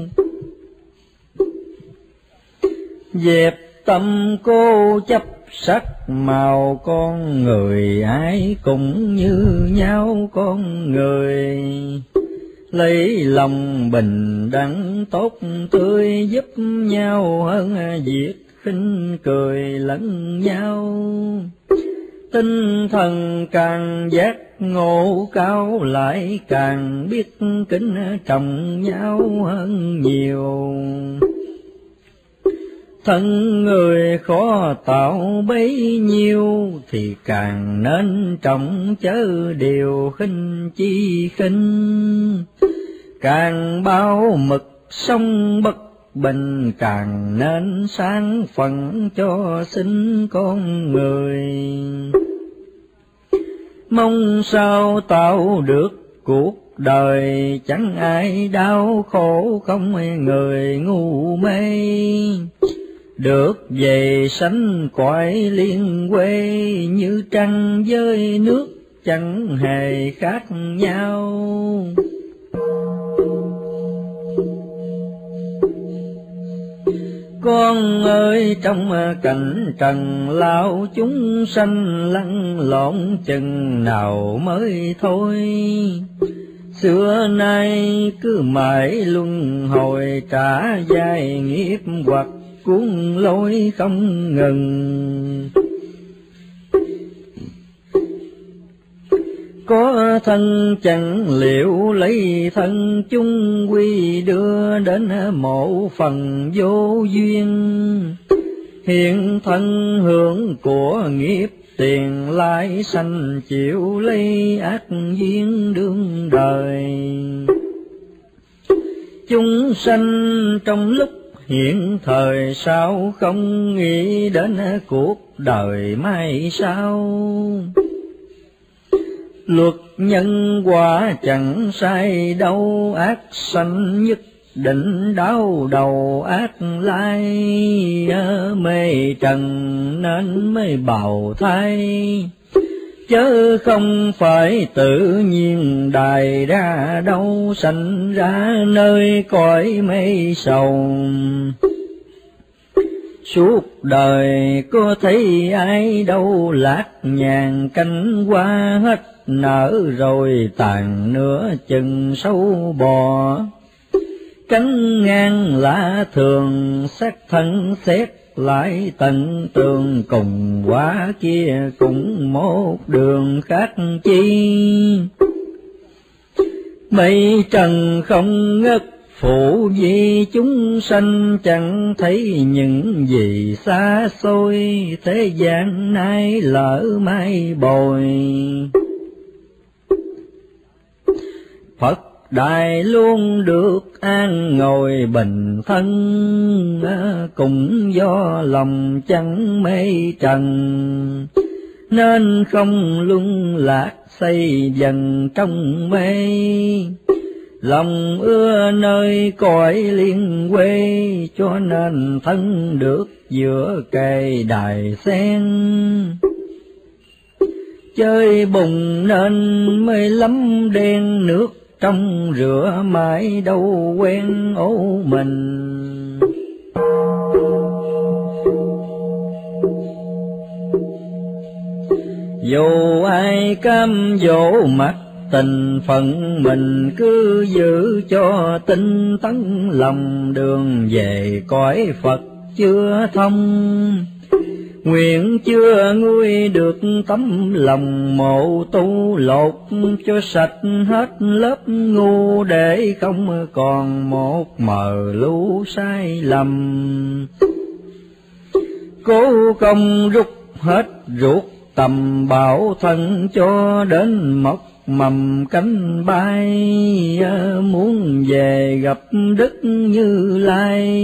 Dẹp tâm cô chấp sắc màu, con người ai cũng như nhau con người. Lấy lòng bình đẳng tốt tươi, giúp nhau hơn việc khinh cười lẫn nhau. Tinh thần càng giác ngộ cao, lại càng biết kính trọng nhau hơn nhiều. Thân người khó tạo bấy nhiêu, thì càng nên trọng chớ điều khinh chi khinh. Càng bao mực sông bất bình, càng nên sáng phận cho sinh con người. Mong sao tạo được cuộc đời, chẳng ai đau khổ không người ngu mê. Được về sánh cõi liên quê, như trăng với nước chẳng hề khác nhau. Con ơi trong cảnh trần lao, chúng sanh lăn lộn chừng nào mới thôi. Xưa nay cứ mãi luân hồi, trả dài nghiệp hoặc cuốn lối không ngừng. Có thân chẳng liệu lấy thân, chung quy đưa đến mộ phần vô duyên. Hiện thân hưởng của nghiệp tiền, lai sanh chịu lấy ác duyên đương đời. Chúng sanh trong lúc hiện thời, sao không nghĩ đến cuộc đời mai sau. Luật nhân quả chẳng sai đâu, ác sanh nhất định đau đầu ác lai, mê trần nên mới bào thai, chớ không phải tự nhiên đài ra đâu, sanh ra nơi cõi mê sầu. Suốt đời có thấy ai đâu lạc nhàn, cánh hoa hết nở rồi tàn nửa chừng sâu bò. Cánh ngang lạ thường xác thân xét lại tận tường, cùng quả kia cũng một đường khác chi. Mây trần không ngất phụ vi chúng sanh, chẳng thấy những gì xa xôi, thế gian nay lỡ mai bồi. Phật Đại luôn được an ngồi bình thân, cũng do lòng chẳng mê trần, nên không luân lạc xây dần trong mê. Lòng ưa nơi cõi liên quê, cho nên thân được giữa cây đài sen. Chơi bùng nên mới lắm đen nước trong rửa mãi đâu quen ố mình. Dù ai cam dỗ mặt tình phận mình, cứ giữ cho tinh tấn lòng đường về cõi Phật chưa thông. Nguyện chưa nguôi được tấm lòng mộ tu, lột cho sạch hết lớp ngu, để không còn một mờ lu sai lầm. Cố công rút hết ruột tầm bảo thân, cho đến mọc mầm cánh bay, muốn về gặp Đức Như Lai.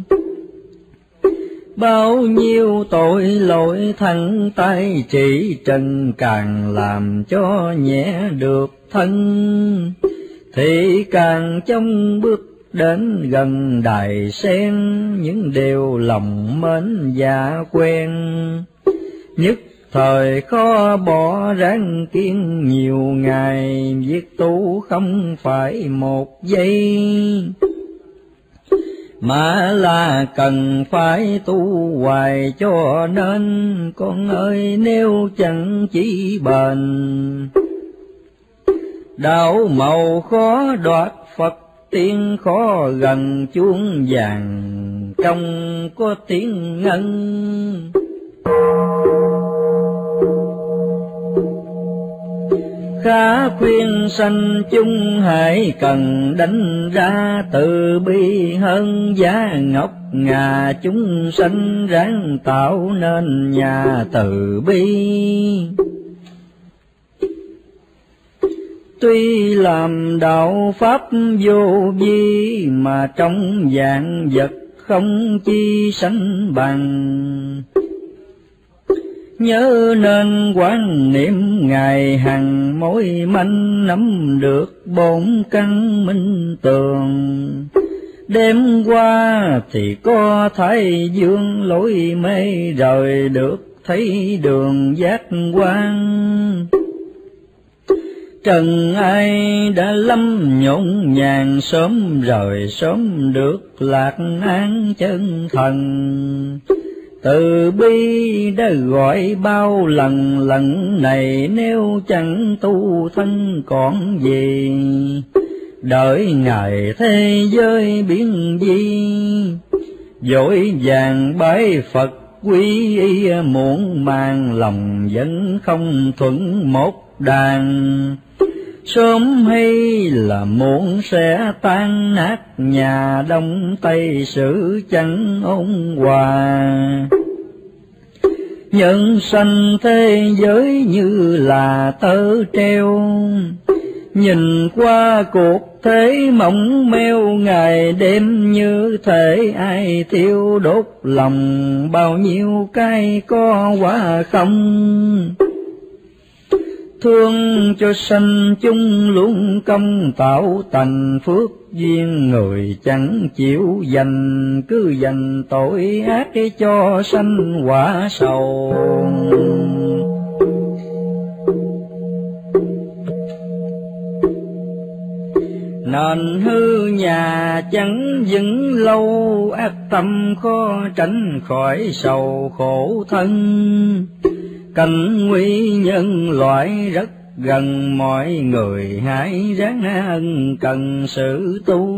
Bao nhiêu tội lỗi thẳng tay trị trần, càng làm cho nhẹ được thân, thì càng trong bước đến gần đài sen. Những điều lòng mến dạ quen, nhất thời khó bỏ ráng kiên nhiều ngày. Việc tu không phải một giây, mà là cần phải tu hoài. Cho nên con ơi, nếu chẳng chỉ bền, đạo màu khó đoạt Phật tiên, khó gần chuông vàng trong có tiếng ngân. Khá khuyên sanh chung hãy cần đánh ra, từ bi hơn giá ngọc ngà. Chúng sanh ráng tạo nên nhà từ bi, tuy làm đạo pháp vô vi, mà trong vạn vật không chi sánh bằng. Nhớ nên quán niệm ngày hằng, mỗi manh nắm được bổn căn minh tường. Đêm qua thì có Thái Dương lối mê, rồi được thấy đường giác quan. Trần ai đã lâm nhộn nhàng, sớm rời sớm được lạc an chân thần. Từ bi đã gọi bao lần, lần này nếu chẳng tu thân còn gì. Đợi ngày thế giới biến di, vội vàng bái Phật quy y. Muộn màng lòng vẫn không thuận một đàn, sớm hay là muộn sẽ tan nát. Nhà Đông Tây sự chẳng ôn hòa, nhân sanh thế giới như là tơ treo. Nhìn qua cuộc thế mộng meo, ngày đêm như thể ai thiêu đốt lòng. Bao nhiêu cái có quả không, thương cho sanh chung luôn công tạo thành phước duyên, người chẳng chịu dành cứ dành tội ác cho sanh quả sầu. Nền hư nhà chẳng vững lâu, ác tâm khó tránh khỏi sầu khổ thân. Cảnh nguy nhân loại rất gần, mọi người hãy ráng ân cần sự tu.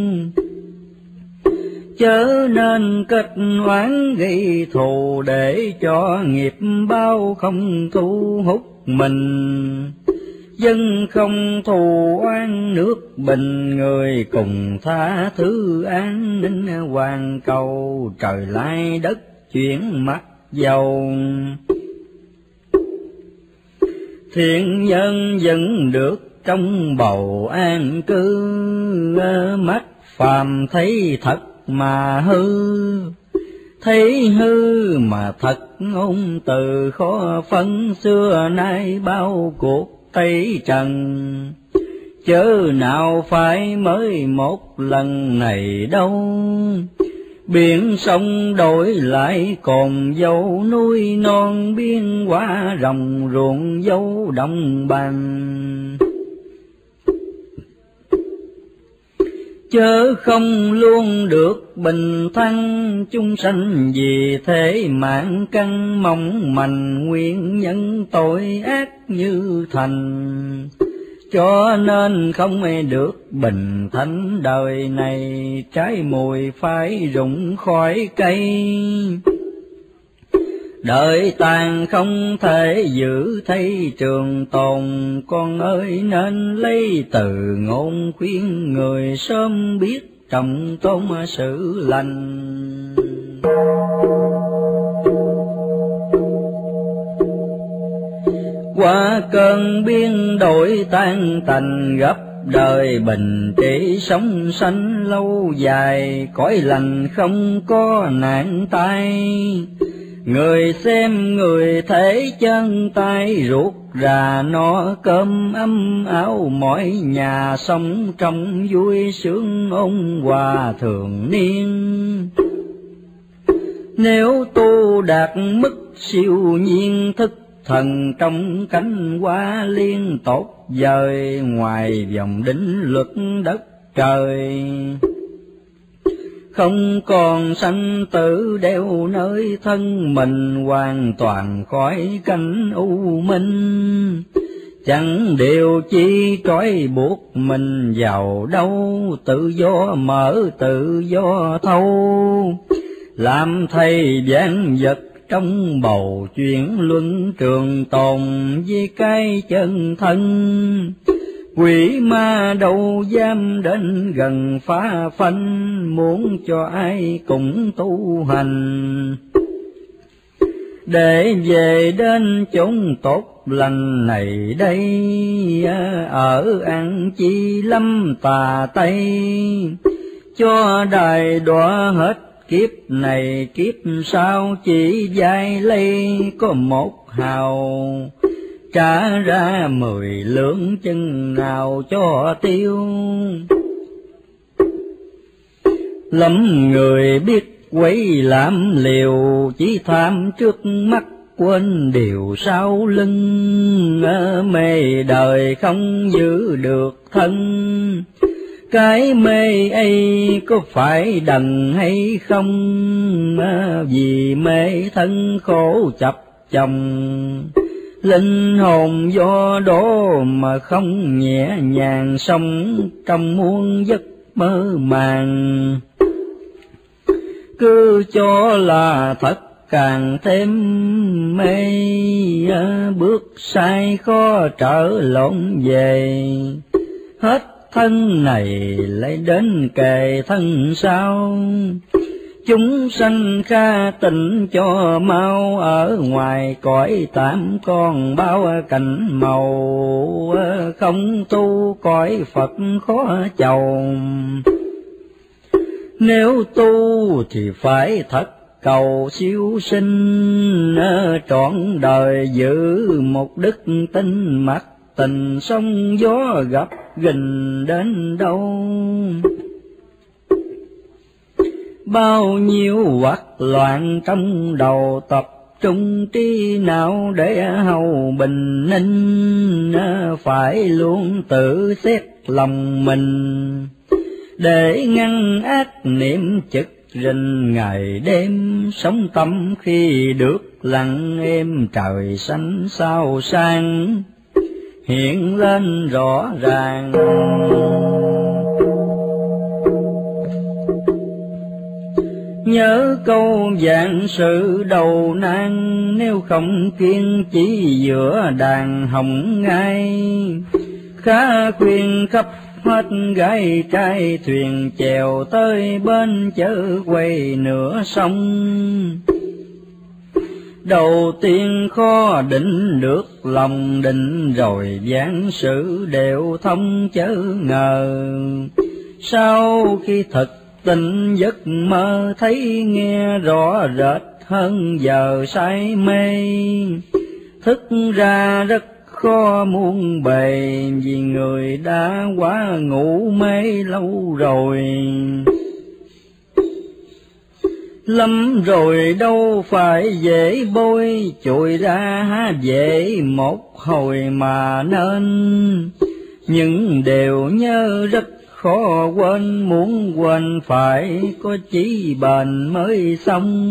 Chớ nên kết oán gây thù, để cho nghiệp báo không thu hút mình. Dân không thù oan nước bình, người cùng tha thứ an ninh hoàn cầu. Trời lai đất chuyển mặt dầu, thiện nhân vẫn được trong bầu an cư. Mắt phàm thấy thật mà hư, thấy hư mà thật ngôn từ khó phân. Xưa nay bao cuộc Tây trần, chớ nào phải mới một lần này đâu. Biển sông đổi lại còn dấu, núi non biên hóa rồng ruộng dấu đồng bằng. Chớ không luôn được bình thăng, chúng sanh vì thế mạng căn mong manh. Nguyên nhân tội ác như thành, cho nên không được bình thánh. Đời này trái mùi phải rụng khỏi cây, đời tàn không thể giữ thấy trường tồn. Con ơi nên lấy từ ngôn khuyên người, sớm biết trọng tôn sự lành. Qua cơn biến đổi tan tành, gấp đời bình trị sống sanh lâu dài. Cõi lành không có nạn tai, người xem người thấy chân tay ruột rà. No cơm ấm áo mọi nhà, sống trong vui sướng ôn hòa thường niên. Nếu tu đạt mức siêu nhiên, thức thần trong cánh hoa liên tốt dời. Ngoài vòng định luật đất trời, không còn sanh tử đeo nơi thân mình. Hoàn toàn khỏi cảnh u minh, chẳng điều chi trói buộc mình vào đâu. Tự do mở tự do thâu, làm thầy vạn vật trong bầu chuyển luân trường tồn. Với cái chân thân quỷ ma đâu dám đến gần phá phanh, muốn cho ai cũng tu hành. Để về đến chốn tốt lành này đây, ở ăn chi lâm tà Tây. Cho đài đọa hết kiếp này kiếp sau, chỉ dai lây có một hào. Trả ra 10 lượng chân nào cho tiêu. Lắm người biết quấy làm liều, chỉ tham trước mắt quên điều sau lưng. Mê đời không giữ được thân, cái mê ấy có phải đần hay không? Vì mê thân khổ chập chồng, linh hồn do đó mà không nhẹ nhàng. Sống trong muôn giấc mơ màng, cứ cho là thật càng thêm mê. Bước sai khó trở lộn về, hết thân này lại đến kề thân sau. Chúng sanh kha tịnh cho mau, ở ngoài cõi tạm còn bao cảnh màu. Không tu cõi Phật khó chầu, nếu tu thì phải thật cầu siêu sinh, trọn đời giữ một đức tin mặc tình sóng gió gặp gình đến đâu. Bao nhiêu hoặc loạn trong đầu tập trung trí não để hầu bình ninh, phải luôn tự xét lòng mình để ngăn ác niệm trực rình ngày đêm. Sống tâm khi được lặng êm, trời xanh sao sang hiện lên rõ ràng. Nhớ câu vạn sự đầu nan, nếu không kiên chỉ giữa đàn hồng ngai. Khá khuyên khắp hết gái trai, thuyền chèo tới bên chớ quay nửa sông. Đầu tiên khó định được lòng định, rồi vạn sự đều thông chớ ngờ. Sau khi thực tình giấc mơ, thấy nghe rõ rệt hơn giờ say mê. Thức ra rất khó muôn bề, vì người đã quá ngủ mê lâu rồi. Lâm rồi đâu phải dễ bôi, chùi ra há dễ một hồi mà nên. Nhưng đều nhớ rất khó quên, muốn quên phải có chí bền mới xong.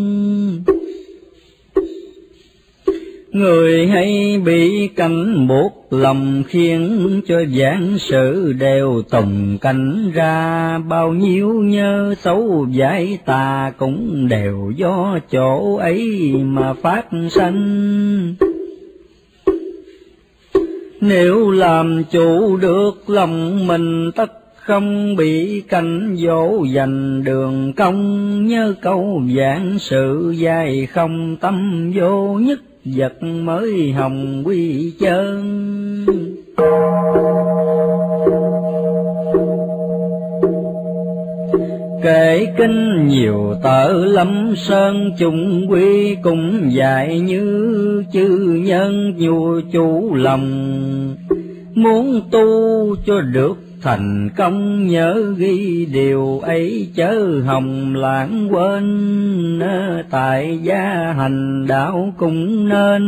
Người hay bị cảnh buộc lòng, khiến cho vạn sự đều tùng cảnh ra. Bao nhiêu nhớ xấu giải tà, cũng đều do chỗ ấy mà phát sanh. Nếu làm chủ được lòng mình, tất không bị cảnh dỗ dành đường công. Nhớ câu vạn sự dài không, tâm vô nhất vật mới hồng quy chân. Kể kinh nhiều tợ lâm sơn, chung quy cũng dạy như chư nhân vô chủ lòng. Muốn tu cho được thành công, nhớ ghi điều ấy chớ hồng lãng quên. Tại gia hành đạo cũng nên,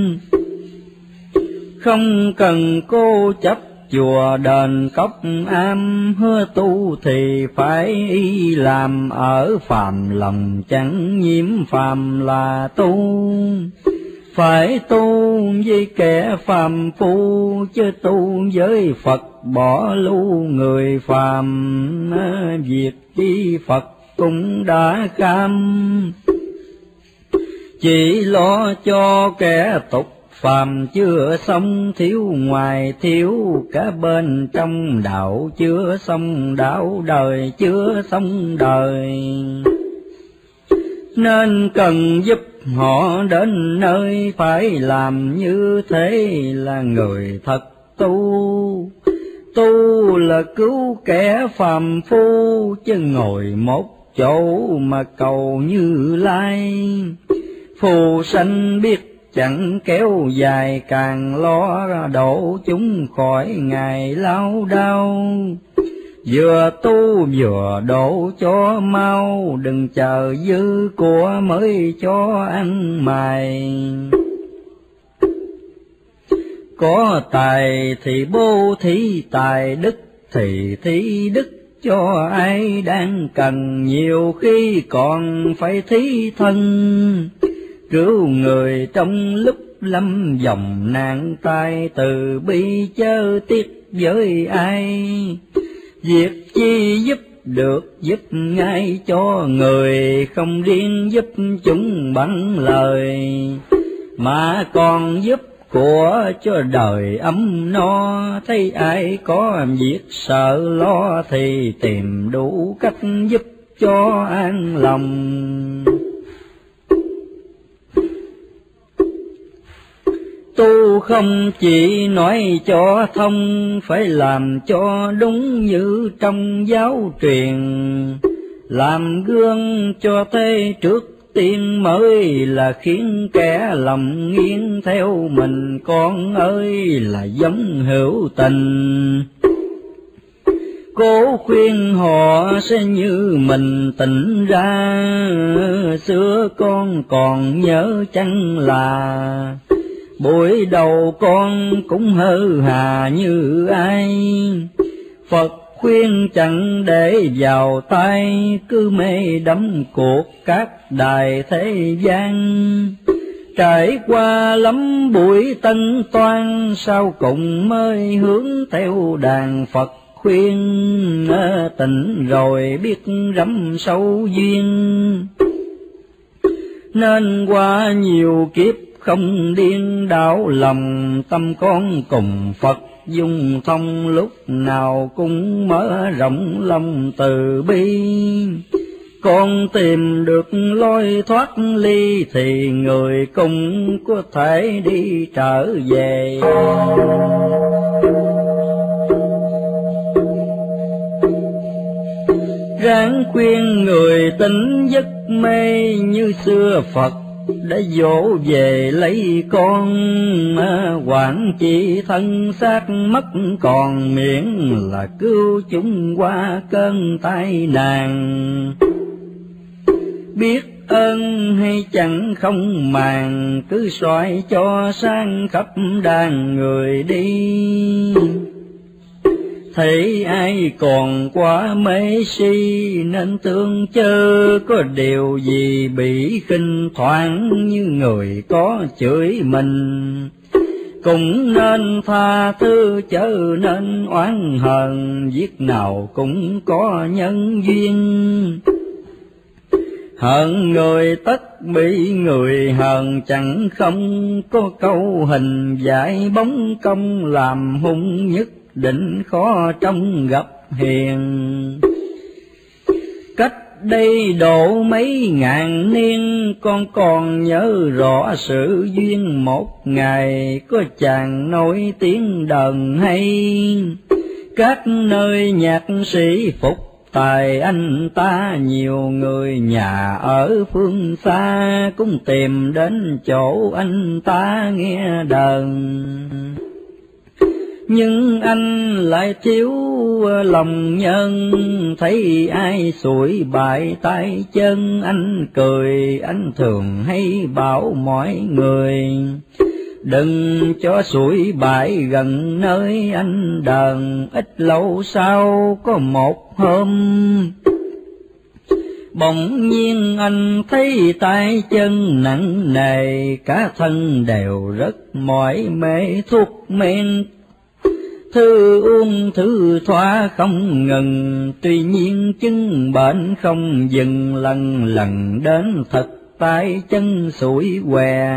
không cần cố chấp chùa đền cốc am. Hứa tu thì phải y làm, ở phàm lòng chẳng nhiễm phàm là tu. Phải tu với kẻ phàm phu, chứ tu với Phật bỏ lưu người phàm. Việc chi Phật cũng đã cam, chỉ lo cho kẻ tục phàm chưa xong. Thiếu ngoài thiếu cả bên trong, đạo chưa xong đạo, đời chưa xong đời. Nên cần giúp họ đến nơi, phải làm như thế là người thật tu. Tu là cứu kẻ phàm phu, chứ ngồi một chỗ mà cầu Như Lai. Phù sanh biết chẳng kéo dài, càng lo độ chúng khỏi ngày lao đao. Vừa tu vừa độ cho mau, đừng chờ dư của mới cho ăn mày. Có tài thì bố thí tài, đức thì thí đức cho ai đang cần. Nhiều khi còn phải thí thân, cứu người trong lúc lâm dòng nạn tai. Từ bi chớ tiếc với ai, việc chi giúp được giúp ngay cho người. Không riêng giúp chúng bằng lời, mà còn giúp của cho đời ấm no. Thấy ai có việc sợ lo, thì tìm đủ cách giúp cho an lòng. Tu không chỉ nói cho thông, phải làm cho đúng như trong giáo truyền. Làm gương cho thế trước tiên mới là khiến kẻ lòng nghiêng theo mình. Con ơi là giống hữu tình, cố khuyên họ sẽ như mình tỉnh ra. Xưa con còn nhớ chăng là buổi đầu con cũng hơ hà như ai. Phật khuyên chẳng để vào tay, cứ mê đắm cuộc các đài thế gian. Trải qua lắm buổi tân toan, sau cùng mới hướng theo đàn Phật khuyên. Tỉnh rồi biết rắm sâu duyên, nên qua nhiều kiếp không điên đảo lòng. Tâm con cùng Phật dung thông, lúc nào cũng mở rộng lòng từ bi. Con tìm được lối thoát ly, thì người cũng có thể đi trở về. Ráng khuyên người tỉnh giấc mê, như xưa Phật đã dỗ về lấy con. Quản chỉ thân xác mất còn, miễn là cứu chúng qua cơn tai nạn. Biết ơn hay chẳng không màng, cứ soi cho sang khắp đàn người đi. Thấy ai còn quá mê si, nên thương chớ có điều gì bị khinh thoảng. Như người có chửi mình, cũng nên tha thứ chớ nên oán hờn. Việc nào cũng có nhân duyên, hận người tất bị người hờn. Chẳng không có câu hình dạy bóng công, làm hung nhất định khó trong gặp hiền. Cách đây độ mấy ngàn niên, con còn nhớ rõ sự duyên. Một ngày có chàng nổi tiếng đờn hay, các nơi nhạc sĩ phục tài anh ta. Nhiều người nhà ở phương xa, cũng tìm đến chỗ anh ta nghe đờn. Nhưng anh lại thiếu lòng nhân, thấy ai sủi bại tay chân. Anh cười, anh thường hay bảo mọi người, đừng cho sủi bại gần nơi anh đờn. Ít lâu sau có một hôm, bỗng nhiên anh thấy tay chân nặng nề, cả thân đều rất mỏi mê. Thuốc men thư uống thứ thoa không ngừng, tuy nhiên chứng bệnh không dừng. Lần lần đến thật tay chân sủi què,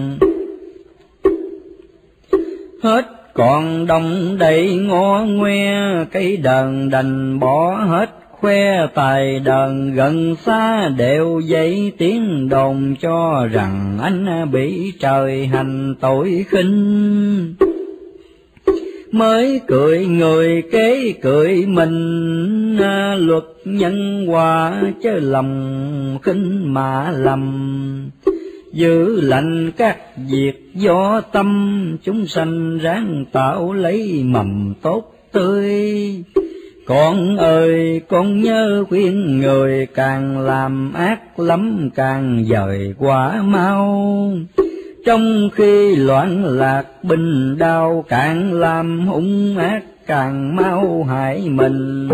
hết còn đồng đầy ngó ngoe. Cây đờn đành bỏ hết, khoe tài đờn gần xa đều dậy tiếng đồn. Cho rằng anh bị trời hành tội khinh, mới cười người kế cười mình. Luật nhân quả chớ lòng khinh mà lầm, giữ lành các việc do tâm. Chúng sanh ráng tạo lấy mầm tốt tươi. Con ơi con nhớ khuyên người, càng làm ác lắm càng dời quả mau. Trong khi loạn lạc bình đau, càng làm hung ác càng mau hại mình.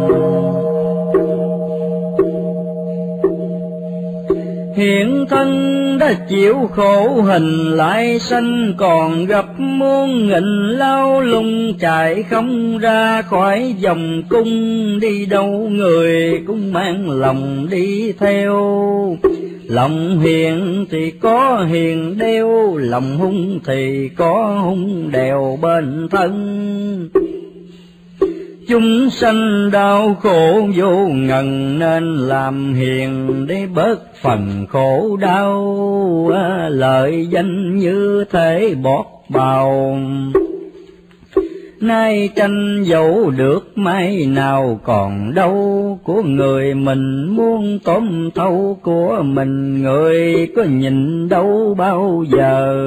Hiện thân đã chịu khổ hình, lại sanh còn gặp muôn nghìn lao lung. Chạy không ra khỏi vòng cung, đi đâu người cũng mang lòng đi theo. Lòng hiền thì có hiền đeo, lòng hung thì có hung đèo bên thân. Chúng sanh đau khổ vô ngần, nên làm hiền để bớt phần khổ đau. Lợi danh như thế bọt bào, nay tranh dẫu được mai nào còn đâu, của người mình muốn tóm thâu, của mình người có nhìn đâu bao giờ.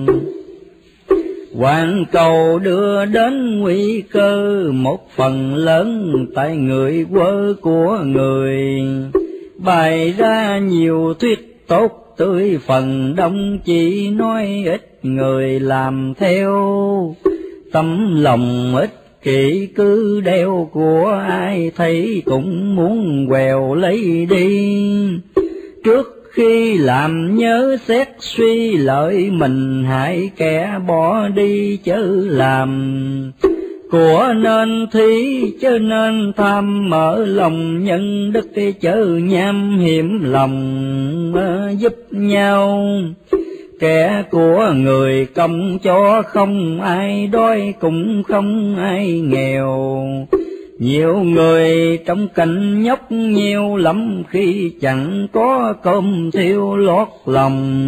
Hoàn cầu đưa đến nguy cơ, một phần lớn tại người quơ của người, bày ra nhiều thuyết tốt tươi, phần đông chỉ nói ít người làm theo. Tấm lòng ích kỷ cứ đeo, của ai thấy cũng muốn quèo lấy đi. Trước khi làm nhớ xét suy lợi mình, hãy kẻ bỏ đi chớ làm. Của nên thí chớ nên tham, mở lòng nhân đức chớ nham hiểm lòng giúp nhau. Kẻ của người công cho không ai đói, cũng không ai nghèo. Nhiều người trong cảnh nhóc nhiều lắm, khi chẳng có cơm thiêu lót lòng.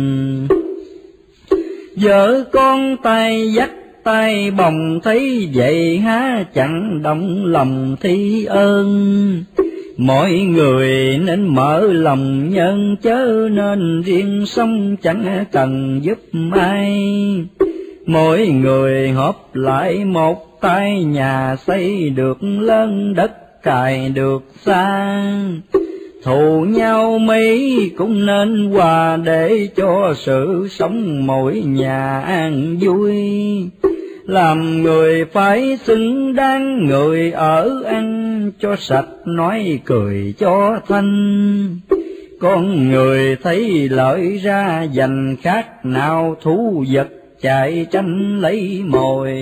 Vợ con tay dắt tay bồng, thấy vậy há chẳng động lòng thi ơn. Mọi người nên mở lòng nhân, chớ nên riêng sống chẳng cần giúp ai. Mỗi người hợp lại một tay, nhà xây được lớn, đất cài được xa. Thù nhau mấy cũng nên hòa, để cho sự sống mỗi nhà an vui. Làm người phải xứng đáng, người ở ăn cho sạch, nói cười cho thanh. Con người thấy lợi ra dành, khác nào thú vật chạy tranh lấy mồi.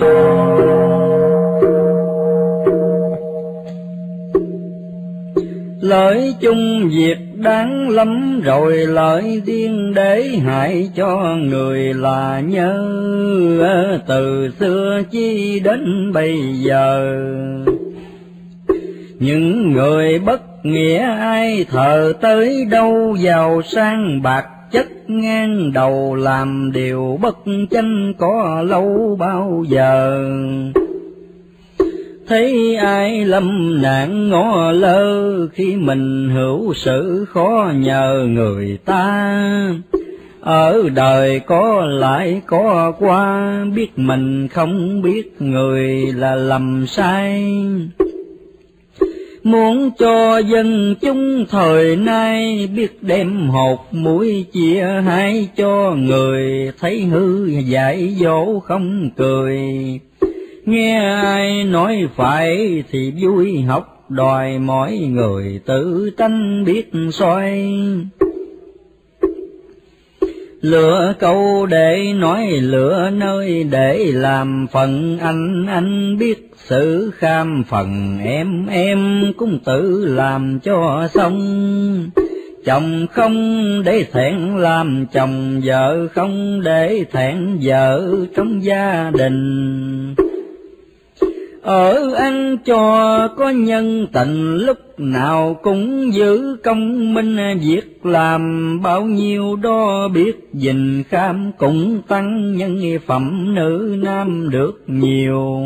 Lợi chung việc đáng lắm, rồi lợi riêng để hại cho người là nhớ. Từ xưa chi đến bây giờ, những người bất nghĩa ai thờ tới đâu, giàu sang bạc chất ngang đầu, làm điều bất chánh có lâu bao giờ. Thấy ai lâm nạn ngó lơ, khi mình hữu sự khó nhờ người ta. Ở đời có lại có qua, biết mình không biết người là lầm sai. Muốn cho dân chúng thời nay, biết đem hột mũi chia hai cho người, thấy hư dạy dỗ không cười. Nghe ai nói phải thì vui, học đòi mỗi người tự tánh biết soi. Lựa câu để nói, lựa nơi để làm, phần anh biết sự kham, phần em cũng tự làm cho xong. Chồng không để thẹn làm chồng, vợ không để thẹn vợ trong gia đình. Ở ăn cho có nhân tình, lúc nào cũng giữ công minh, việc làm bao nhiêu đó biết gìn kham, cũng tăng nhân phẩm nữ nam được nhiều.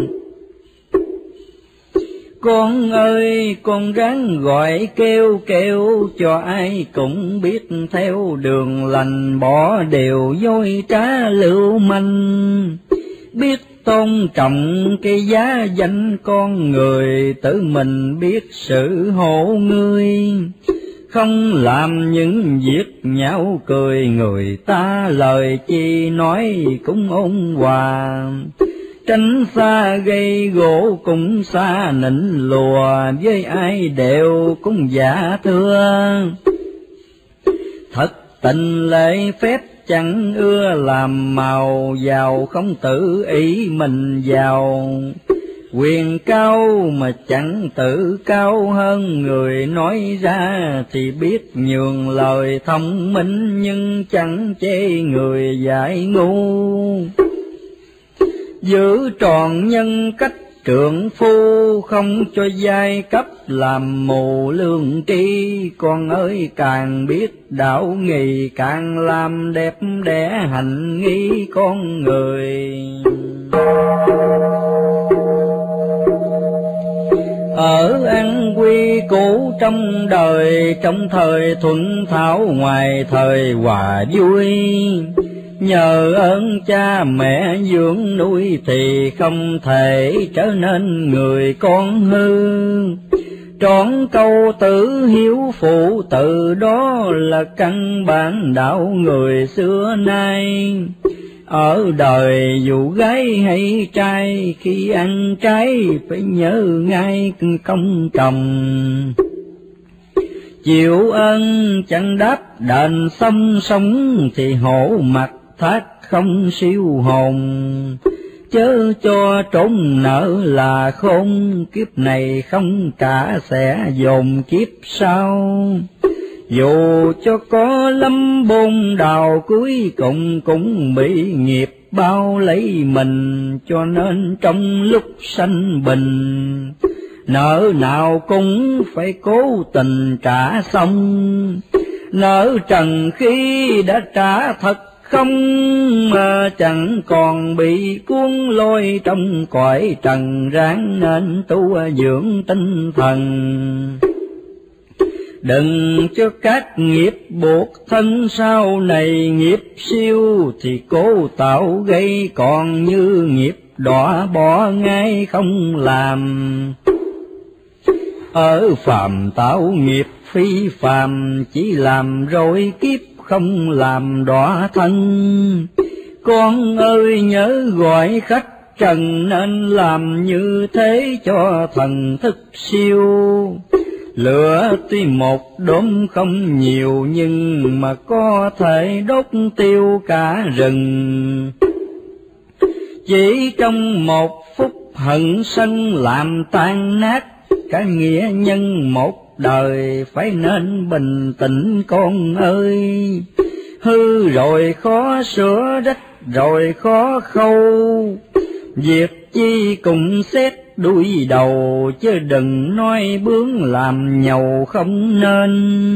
Con ơi con ráng gọi kêu kêu, cho ai cũng biết theo đường lành, bỏ điều dối trá lưu manh. Biết tôn trọng cái giá danh con người, tự mình biết sự hộ ngươi. Không làm những việc nhão cười, người ta lời chi nói cũng ôn hòa. Tránh xa gây gỗ cũng xa nịnh lùa, với ai đều cũng giả thưa. Thật tình lễ phép chẳng ưa làm màu, giàu không tự ý mình giàu. Quyền cao mà chẳng tự cao hơn, người nói ra thì biết nhường lời thông minh, nhưng chẳng chê người dại ngu. Giữ tròn nhân cách trượng phu, không cho giai cấp làm mù lương tri. Con ơi càng biết đạo nghị, càng làm đẹp đẽ hạnh nghi con người. ở an quy cũ trong đời, trong thời thuận thảo ngoài thời hòa vui. Nhờ ơn cha mẹ dưỡng nuôi thì không thể trở nên người con hư. Trọn câu tử hiếu phụ tự đó là căn bản đạo người xưa nay. Ở đời dù gái hay trai, khi ăn trái phải nhớ ngay công chồng. Chịu ơn chẳng đáp đền xong sống, thì hổ mặt thác không siêu hồn. Chớ cho trốn nợ là khôn, kiếp này không trả sẽ dồn kiếp sau. Dù cho có lắm bôn đào cuối cùng cũng bị nghiệp bao lấy mình, cho nên trong lúc sanh bình, nợ nào cũng phải cố tình trả xong. Nợ trần khi đã trả thật không, mà chẳng còn bị cuốn lôi trong cõi trần, ráng nên tu dưỡng tinh thần. Đừng cho các nghiệp buộc thân sau này, nghiệp siêu thì cố tạo gây, còn như nghiệp đọa bỏ ngay không làm. Ở phàm tạo nghiệp phi phàm, chỉ làm rồi kiếp không làm đọa thân. Con ơi nhớ gọi khách trần, nên làm như thế cho thần thức siêu. Lửa tuy một đốm không nhiều, nhưng mà có thể đốt tiêu cả rừng. Chỉ trong một phút hận sân làm tan nát cả nghĩa nhân một đời, phải nên bình tĩnh con ơi. Hư rồi khó sửa, rách rồi khó khâu, việc chi cùng xét đuôi đầu, chứ đừng nói bướng làm nhầu không nên.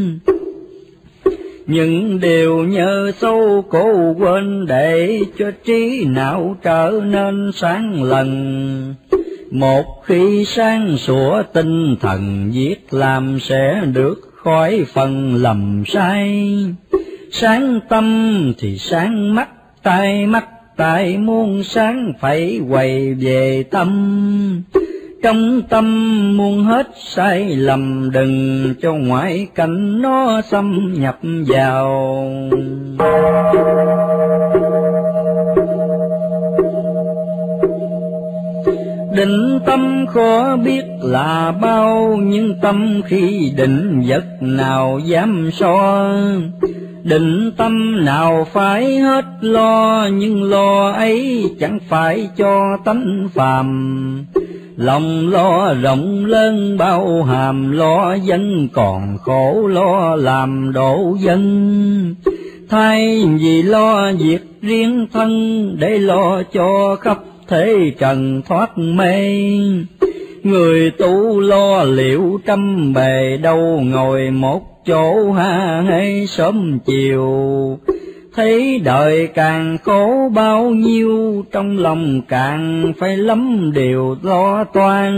Những điều nhờ sâu cố quên, để cho trí não trở nên sáng lần. Một khi sáng sủa tinh thần, việc làm sẽ được khỏi phần lầm sai. Sáng tâm thì sáng mắt, mắt tai muôn sáng phải quay về tâm. Trong tâm muôn hết sai lầm, đừng cho ngoại cảnh nó xâm nhập vào. Định tâm khó biết là bao, nhưng tâm khi định vật nào dám so. Định tâm nào phải hết lo, nhưng lo ấy chẳng phải cho tánh phàm. Lòng lo rộng lớn bao hàm, lo dân còn khổ lo làm đổ dân. Thay vì lo việc riêng thân, để lo cho khắp thế trần thoát mê. Người tu lo liệu trăm bề, đâu ngồi một chỗ ha hay sớm chiều. Thấy đời càng khổ bao nhiêu, trong lòng càng phải lắm điều lo toan.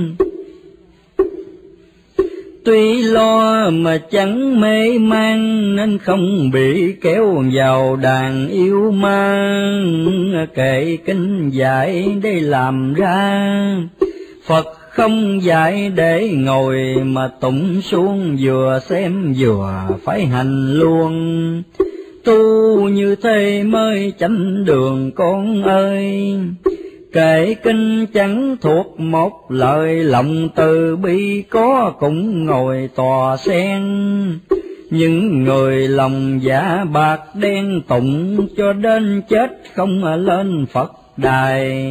Tuy lo mà chẳng mê man, nên không bị kéo vào đàn yêu ma. Kệ kinh dạy để làm ra, Phật không dạy để ngồi mà tụng xuống, vừa xem vừa phải hành luôn. Tu như thế mới chánh đường con ơi. Kệ kinh chẳng thuộc một lời, lòng từ bi có cũng ngồi tòa sen. Những người lòng dạ bạc đen tụng, cho đến chết không lên Phật đài.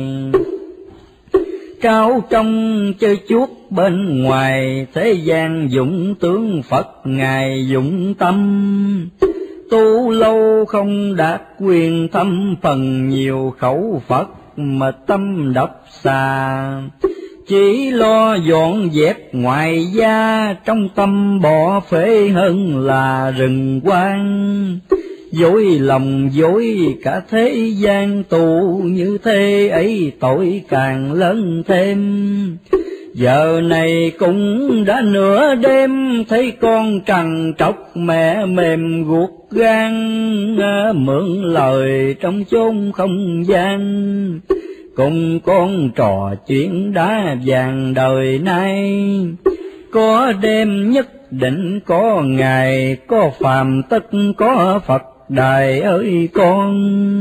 Cao trong chơi chuốt bên ngoài, thế gian dụng tướng Phật ngài dụng tâm. Tu lâu không đạt quyền thâm, phần nhiều khẩu Phật mà tâm độc xà. Chỉ lo dọn dẹp ngoại gia, trong tâm bỏ phế hơn là rừng quang. Dối lòng dối cả thế gian, tu như thế ấy tội càng lớn thêm. Giờ này cũng đã nửa đêm, thấy con trằn trọc mẹ mềm guốc gan, mượn lời trong chốn không gian, cùng con trò chuyện đá vàng đời nay. Có đêm nhất định có ngày, có phàm tất có Phật đài ơi con.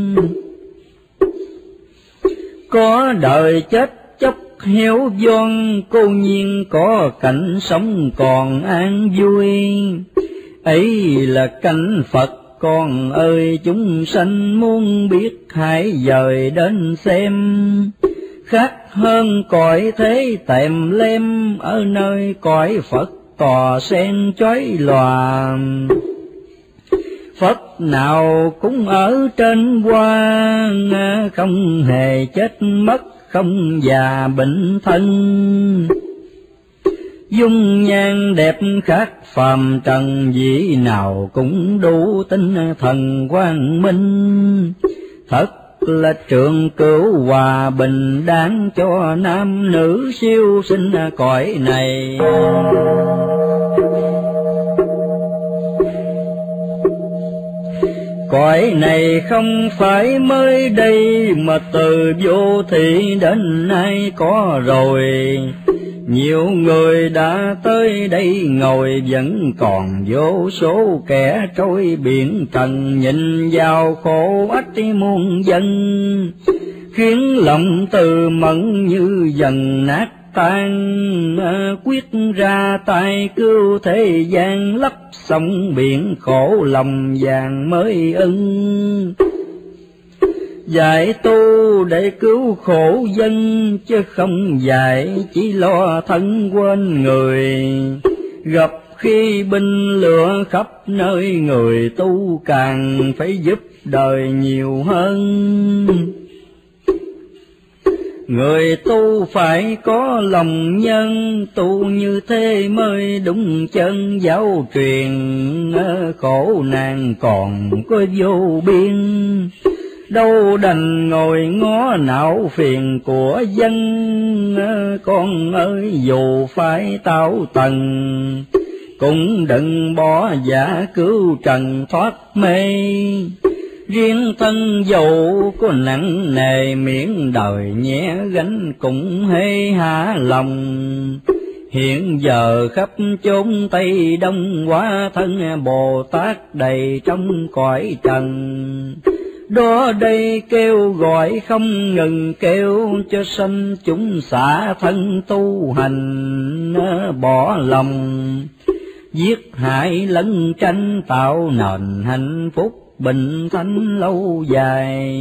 Có đời chết chóc héo von, cô nhiên có cảnh sống còn an vui. Ấy là cảnh Phật con ơi, chúng sanh muốn biết hãy dời đến xem. Khác hơn cõi thế tèm lem, ở nơi cõi Phật tòa sen chói lòa. Phật nào cũng ở trên hoa, không hề chết mất, không già bệnh thân. Dung nhan đẹp khác phàm trần, vị nào cũng đủ tinh thần quang minh. Thật là trường cửu hòa bình, đáng cho nam nữ siêu sinh cõi này. Cõi này không phải mới đây, mà từ vô thị đến nay có rồi. Nhiều người đã tới đây ngồi, vẫn còn vô số kẻ trôi biển trần, nhìn vào khổ ách muôn dân, khiến lòng từ mẫn như dần nát tan. Quyết ra tay cứu thế gian, lấp sông biển khổ lòng vàng mới ưng. Dạy tu để cứu khổ dân, chứ không dạy chỉ lo thân quên người. Gặp khi binh lửa khắp nơi, người tu càng phải giúp đời nhiều hơn. Người tu phải có lòng nhân, tu như thế mới đúng chân giáo truyền. Khổ nạn còn có vô biên, đâu đành ngồi ngó não phiền của dân. Con ơi dù phải tao tầng, cũng đừng bỏ giả cứu trần thoát mê. Riêng thân dầu có nặng nề, miễn đời nhẹ gánh cũng hê hạ lòng. Hiện giờ khắp chốn Tây Đông, hóa thân Bồ Tát đầy trong cõi trần. Đó đây kêu gọi không ngừng kêu, cho sanh chúng xả thân tu hành. Bỏ lòng giết hại lẫn tranh, tạo nền hạnh phúc bình thánh lâu dài.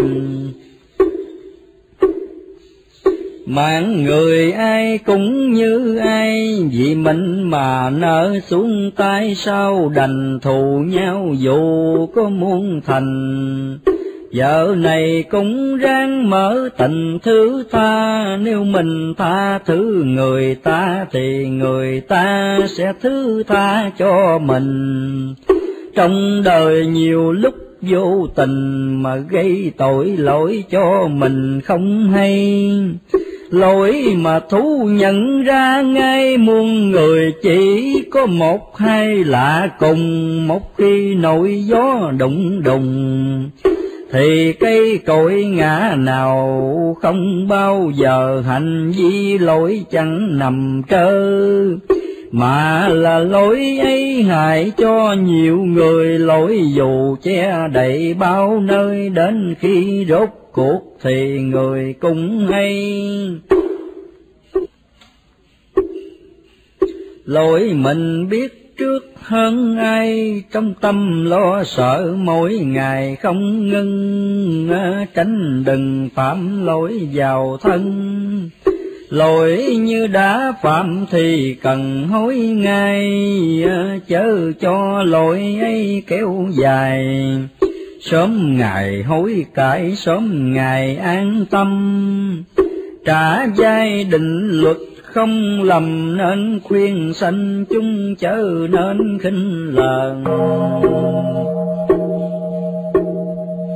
Mạng người ai cũng như ai, vì mình mà nỡ xuống tay, sao đành thù nhau dù có muốn thành. Vợ này cũng ráng mở tình thứ tha, nếu mình tha thứ người ta thì người ta sẽ thứ tha cho mình. Trong đời nhiều lúc vô tình mà gây tội lỗi cho mình không hay. Lỗi mà thú nhận ra ngay, muôn người chỉ có một hai lạ cùng. Một khi nổi gió đụng đùng, thì cây cội ngã nào không bao giờ hành vi lỗi chẳng nằm trơ. Mà là lỗi ấy hại cho nhiều người, lỗi dù che đậy bao nơi, đến khi rốt cuộc thì người cũng hay. Lỗi mình biết trước hơn ai, trong tâm lo sợ mỗi ngày không ngưng. Tránh đừng phạm lỗi vào thân, lỗi như đã phạm thì cần hối ngay. Chớ cho lỗi ấy kéo dài, sớm ngày hối cải sớm ngày an tâm. Trả giai định luật không lầm, nên khuyên sanh chúng chớ nên khinh lờn.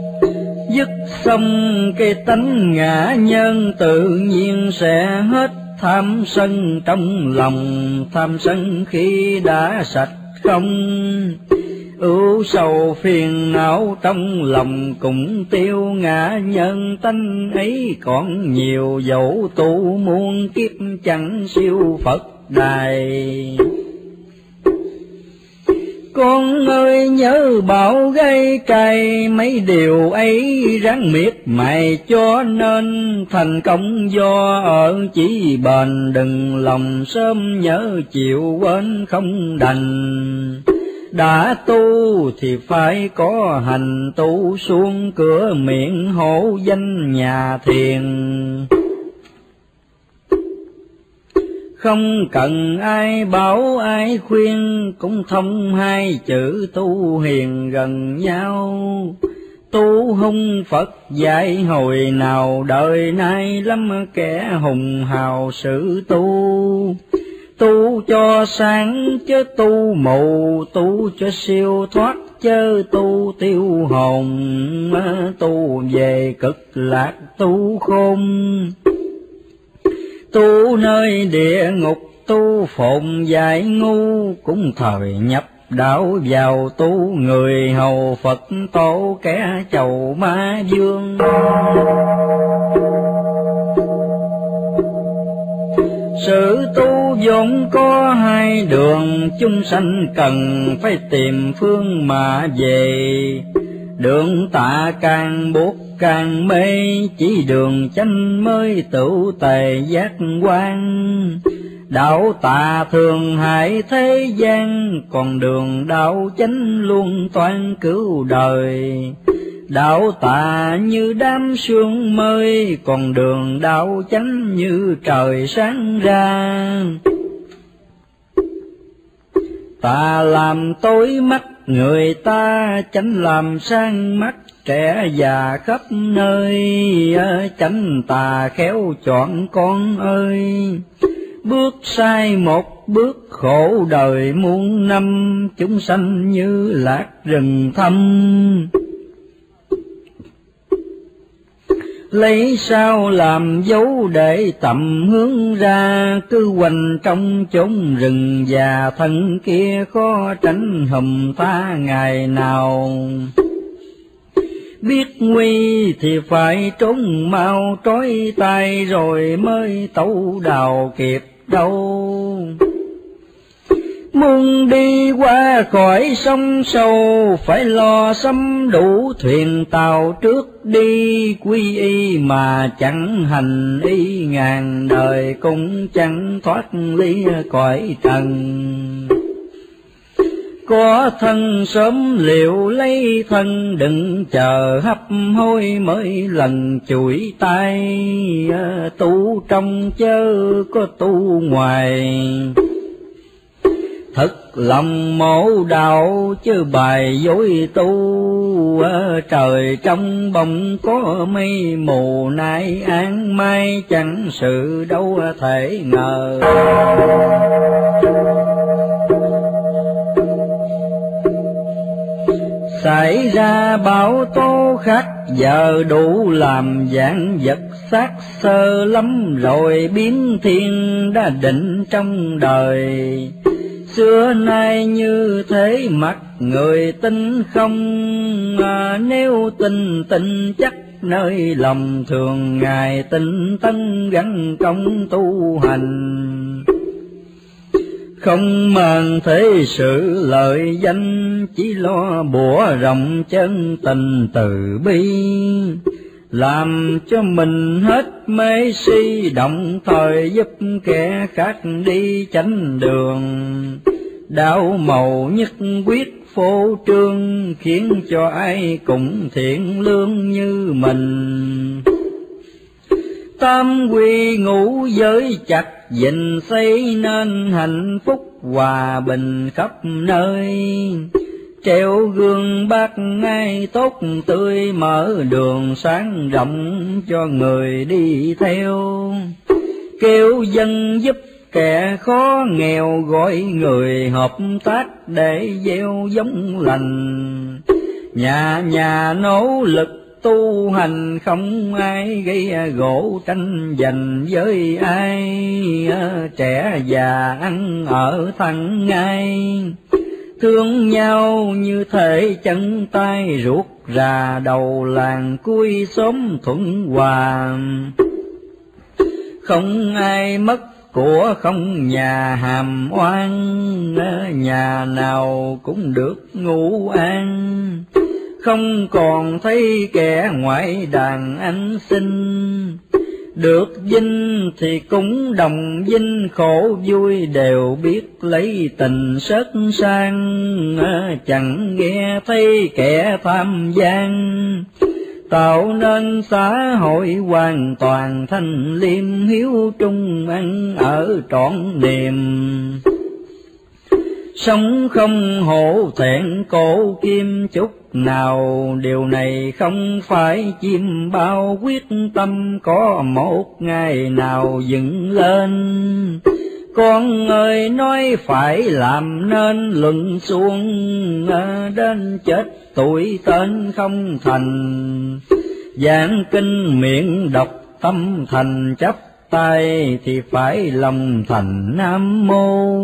Dứt xong cái tánh ngã nhân, tự nhiên sẽ hết tham sân trong lòng, tham sân khi đã sạch không, ưu sầu phiền não trong lòng cũng tiêu, ngã nhân tánh ấy còn nhiều, dẫu tu muôn kiếp chẳng siêu Phật đài. Con ơi nhớ bảo gây cày, mấy điều ấy ráng miệt mài, cho nên thành công do ở chỉ bền, đừng lòng sớm nhớ chiều quên không đành. Đã tu thì phải có hành, tu xuống cửa miệng hổ danh nhà thiền. Không cần ai bảo ai khuyên, cũng thông hai chữ tu hiền gần nhau. Tu hung Phật dạy hồi nào, đời nay lắm kẻ hùng hào sự tu. Tu cho sáng chớ tu mù, tu cho siêu thoát chớ tu tiêu hồn, tu về cực lạc tu khôn. Tu nơi địa ngục tu phồn dại ngu, cũng thời nhập đạo vào tu người hầu Phật tổ, kẻ chầu ma vương. Sự tu vốn có hai đường, chúng sanh cần phải tìm phương mà về. Đường tà càng buộc càng mê, chỉ đường chánh mới tựu tề giác quan. Đạo tà thường hại thế gian, còn đường đạo chánh luôn toan cứu đời. Đạo tà như đám sương mây, còn đường đạo chánh như trời sáng ra. Tà làm tối mắt người ta, chánh làm sang mắt trẻ già khắp nơi. Chánh tà khéo chọn con ơi, bước sai một bước khổ đời muôn năm, chúng sanh như lạc rừng thâm. Lấy sao làm dấu để tầm hướng ra, cứ quanh trong chốn rừng già thân kia, khó tránh hùm ta ngày nào. Biết nguy thì phải trốn mau, trói tay rồi mới tẩu đào kịp đâu. Muốn đi qua khỏi sông sâu, phải lo sắm đủ thuyền tàu trước đi. Quy y mà chẳng hành y, ngàn đời cũng chẳng thoát ly cõi trần. Có thân sớm liệu lấy thân, đừng chờ hấp hối mới lần chuỗi tay. Tu trong chớ có tu ngoài, thật lòng mổ đạo chứ bài dối tu. Trời trong bỗng có mây mù, nay an mai chẳng sự đâu thể ngờ. Xảy ra bão tố khác giờ, đủ làm dạng vật xác sơ lắm rồi, biến thiên đã định trong đời. Xưa nay như thế mặt người tin không, nếu tin chắc nơi lòng thường ngày tinh tấn gắn công tu hành. Không màng thế sự lợi danh, chỉ lo bủa rộng chân tình từ bi. Làm cho mình hết mê si, đồng thời giúp kẻ khác đi chánh đường. Đạo màu nhất quyết phô trương, khiến cho ai cũng thiện lương như mình. Tam quy ngũ giới chặt gìn xây nên hạnh phúc hòa bình khắp nơi. Treo gương bác ngay tốt tươi, mở đường sáng rộng cho người đi theo. Kêu dân giúp kẻ khó nghèo, gọi người hợp tác để gieo giống lành. Nhà nhà nỗ lực tu hành không ai gây gỗ tranh giành với ai, trẻ già ăn ở thân ngay, thương nhau như thể chân tay ruột rà, đầu làng cuối xóm thuận hòa. Không ai mất của không nhà hàm oan, nhà nào cũng được ngủ an. Không còn thấy kẻ ngoại đàn anh xin, được vinh thì cũng đồng vinh, khổ vui đều biết lấy tình sớt sang. Chẳng nghe thấy kẻ tham gian, tạo nên xã hội hoàn toàn thanh liêm, hiếu trung ăn ở trọn niềm. Sống không hổ thẹn cổ kim chút nào, điều này không phải chim bao, quyết tâm có một ngày nào dựng lên. Con ơi nói phải làm nên luận xuông, đến chết tuổi tên không thành. Giảng kinh miệng đọc tâm thành, chắp tay thì phải lòng thành Nam Mô.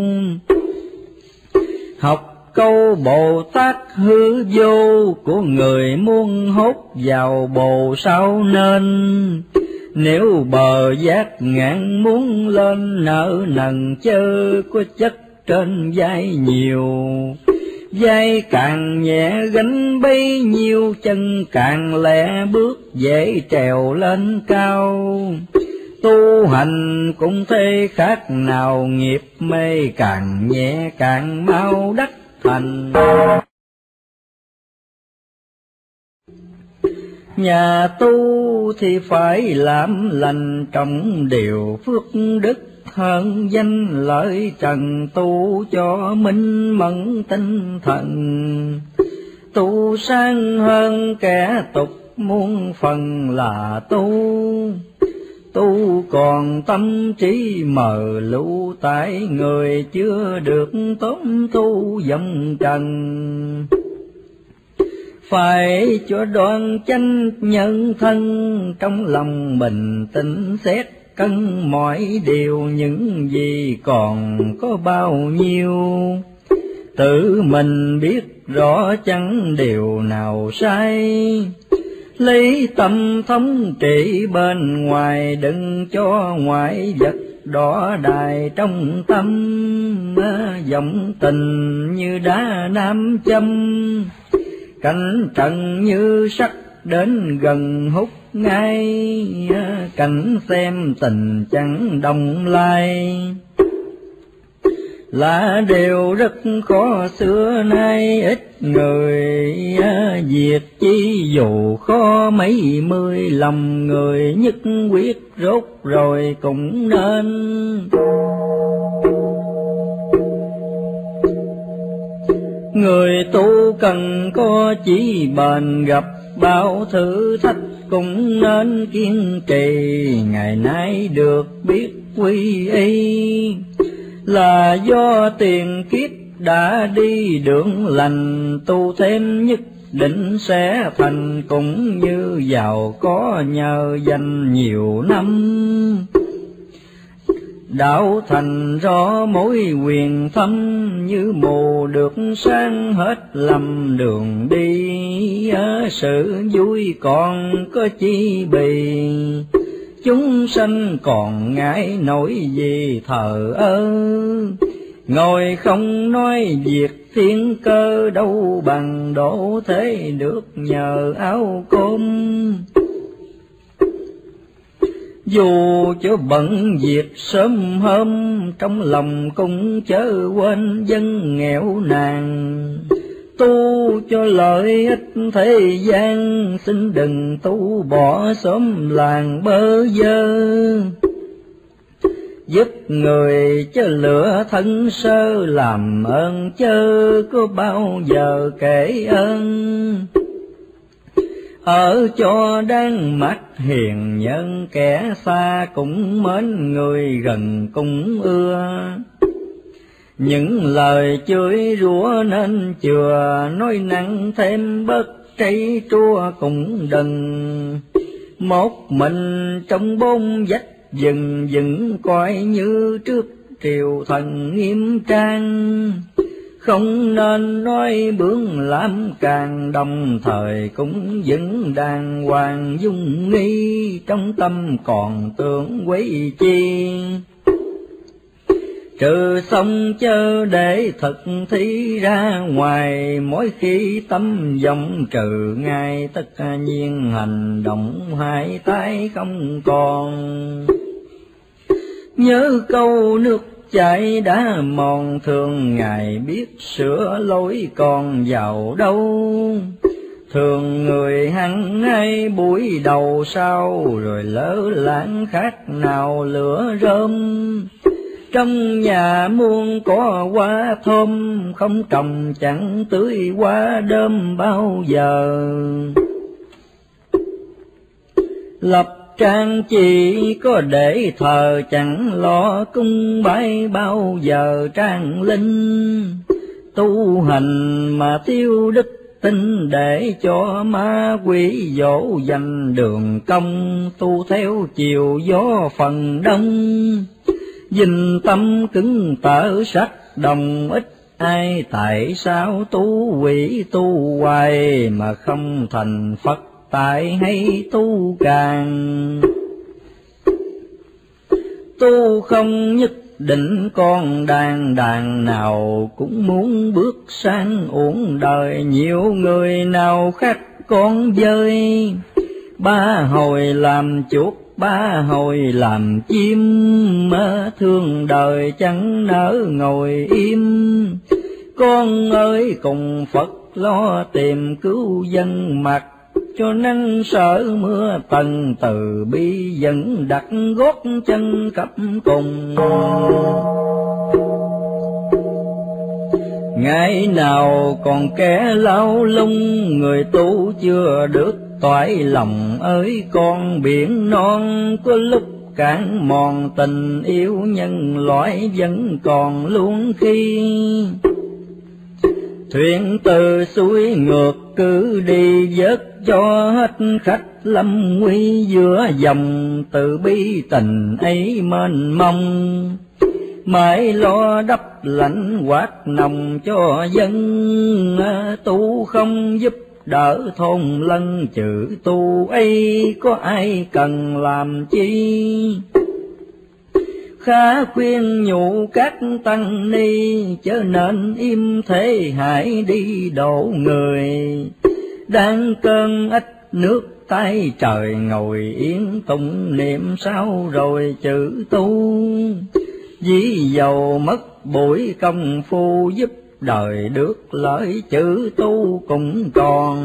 Học câu Bồ Tát hư vô của người muốn hốt vào bồ sao nên. Nếu bờ giác ngạn muốn lên, nợ nần chớ có chất trên vai nhiều. Vai càng nhẹ gánh bấy nhiêu, chân càng lẹ bước dễ trèo lên cao. Tu hành cũng thế khác nào, nghiệp mê càng nhẹ càng mau đắc thành. Nhà tu thì phải làm lành, trọng điều phước đức, hơn danh lợi trần. Tu cho minh mẫn tinh thần, tu sang hơn kẻ tục, muôn phần là tu. Tu còn tâm trí mờ lũ, tại người chưa được tóm tu dòng trần. Phải cho đoan chánh nhân thân, trong lòng bình tĩnh xét cân mọi điều. Những gì còn có bao nhiêu, tự mình biết rõ chẳng điều nào sai. Lấy tâm thống trị bên ngoài, đừng cho ngoại vật đỏ đài trong tâm. Dòng tình như đá nam châm, cảnh trần như sắt đến gần hút ngay. Cảnh xem tình chẳng đồng lai, là điều rất khó xưa nay. Ít người việc chi dù khó mấy mươi, lòng người nhất quyết rốt rồi cũng nên. Người tu cần có chỉ bền, gặp bao thử thách cũng nên kiên trì. Ngày nay được biết quy y, là do tiền kiếp đã đi đường lành. Tu thêm nhất định sẽ thành, cũng như giàu có nhờ dành nhiều năm. Đạo thành rõ mối quyền thâm, như mù được sáng hết lầm đường đi. Sự vui còn có chi bì, chúng sanh còn ngại nổi gì thờ ơ. Ngồi không nói việc thiên cơ, đâu bằng độ thế được nhờ áo cơm. Dù cho bận việc sớm hôm, trong lòng cũng chớ quên dân nghèo nàn. Tu cho lợi ích thế gian, xin đừng tu bỏ xóm làng bơ vơ. Giúp người chớ lựa thân sơ, làm ơn chớ có bao giờ kể ơn. Ở cho đáng mắt hiền nhân, kẻ xa cũng mến, người gần cũng ưa. Những lời chửi rủa nên chừa, nói năng thêm bất trây trua cũng đừng. Một mình trong bốn vách dừng dừng coi như trước triều thần nghiêm trang. Không nên nói bướng làm càng, đồng thời cũng vững đàng hoàng dung nghi, trong tâm còn tưởng quấy chi. Trừ xong chớ để thực thí ra ngoài, mỗi khi tâm vọng trừ ngay, tất nhiên hành động hai tay không còn. Nhớ câu nước chảy đã mòn, thường ngày biết sửa lối còn vào đâu. Thường người hăng hay buổi đầu sau, rồi lỡ lãng khác nào lửa rơm. Trong nhà muôn có hoa thơm, không trồng chẳng tưới hoa đơm bao giờ. Lập trang chỉ có để thờ, chẳng lo cung bái bao giờ trang linh. Tu hành mà thiếu đức tin, để cho ma quỷ dỗ dành đường công. Tu theo chiều gió phần đông, dình tâm cứng tở sắc đồng. Ít ai tại sao tu quỷ tu hoài, mà không thành Phật tại hay tu càng. Tu không nhất định con đàn nào cũng muốn bước sang uổng đời. Nhiều người nào khác con dơi, ba hồi làm chuột ba hồi làm chim. Thương đời chẳng nỡ ngồi im, con ơi cùng Phật lo tìm cứu dân mặc. Cho nắng sợ mưa tần từ bi, dẫn đặt gót chân khắp cùng. Ngày nào còn kẻ lao lung, người tu chưa được toại lòng ơi con biển non. Có lúc cạn mòn tình yêu nhân loại, vẫn còn luôn khi. Thuyền từ suối ngược cứ đi, vớt cho hết khách lâm nguy. Giữa dòng từ bi tình ấy mênh mông, mãi lo đắp lạnh quạt nồng cho dân. Tu không giúp đỡ thôn lân, chữ tu ấy có ai cần làm chi. Khá khuyên nhủ các tăng ni, chớ nên im thế hãy đi độ người. Đang cơn ách nước tay trời, ngồi yên tụng niệm sao rồi chữ tu. Dĩ dầu mất buổi công phu, giúp đời được lợi chữ tu cũng còn.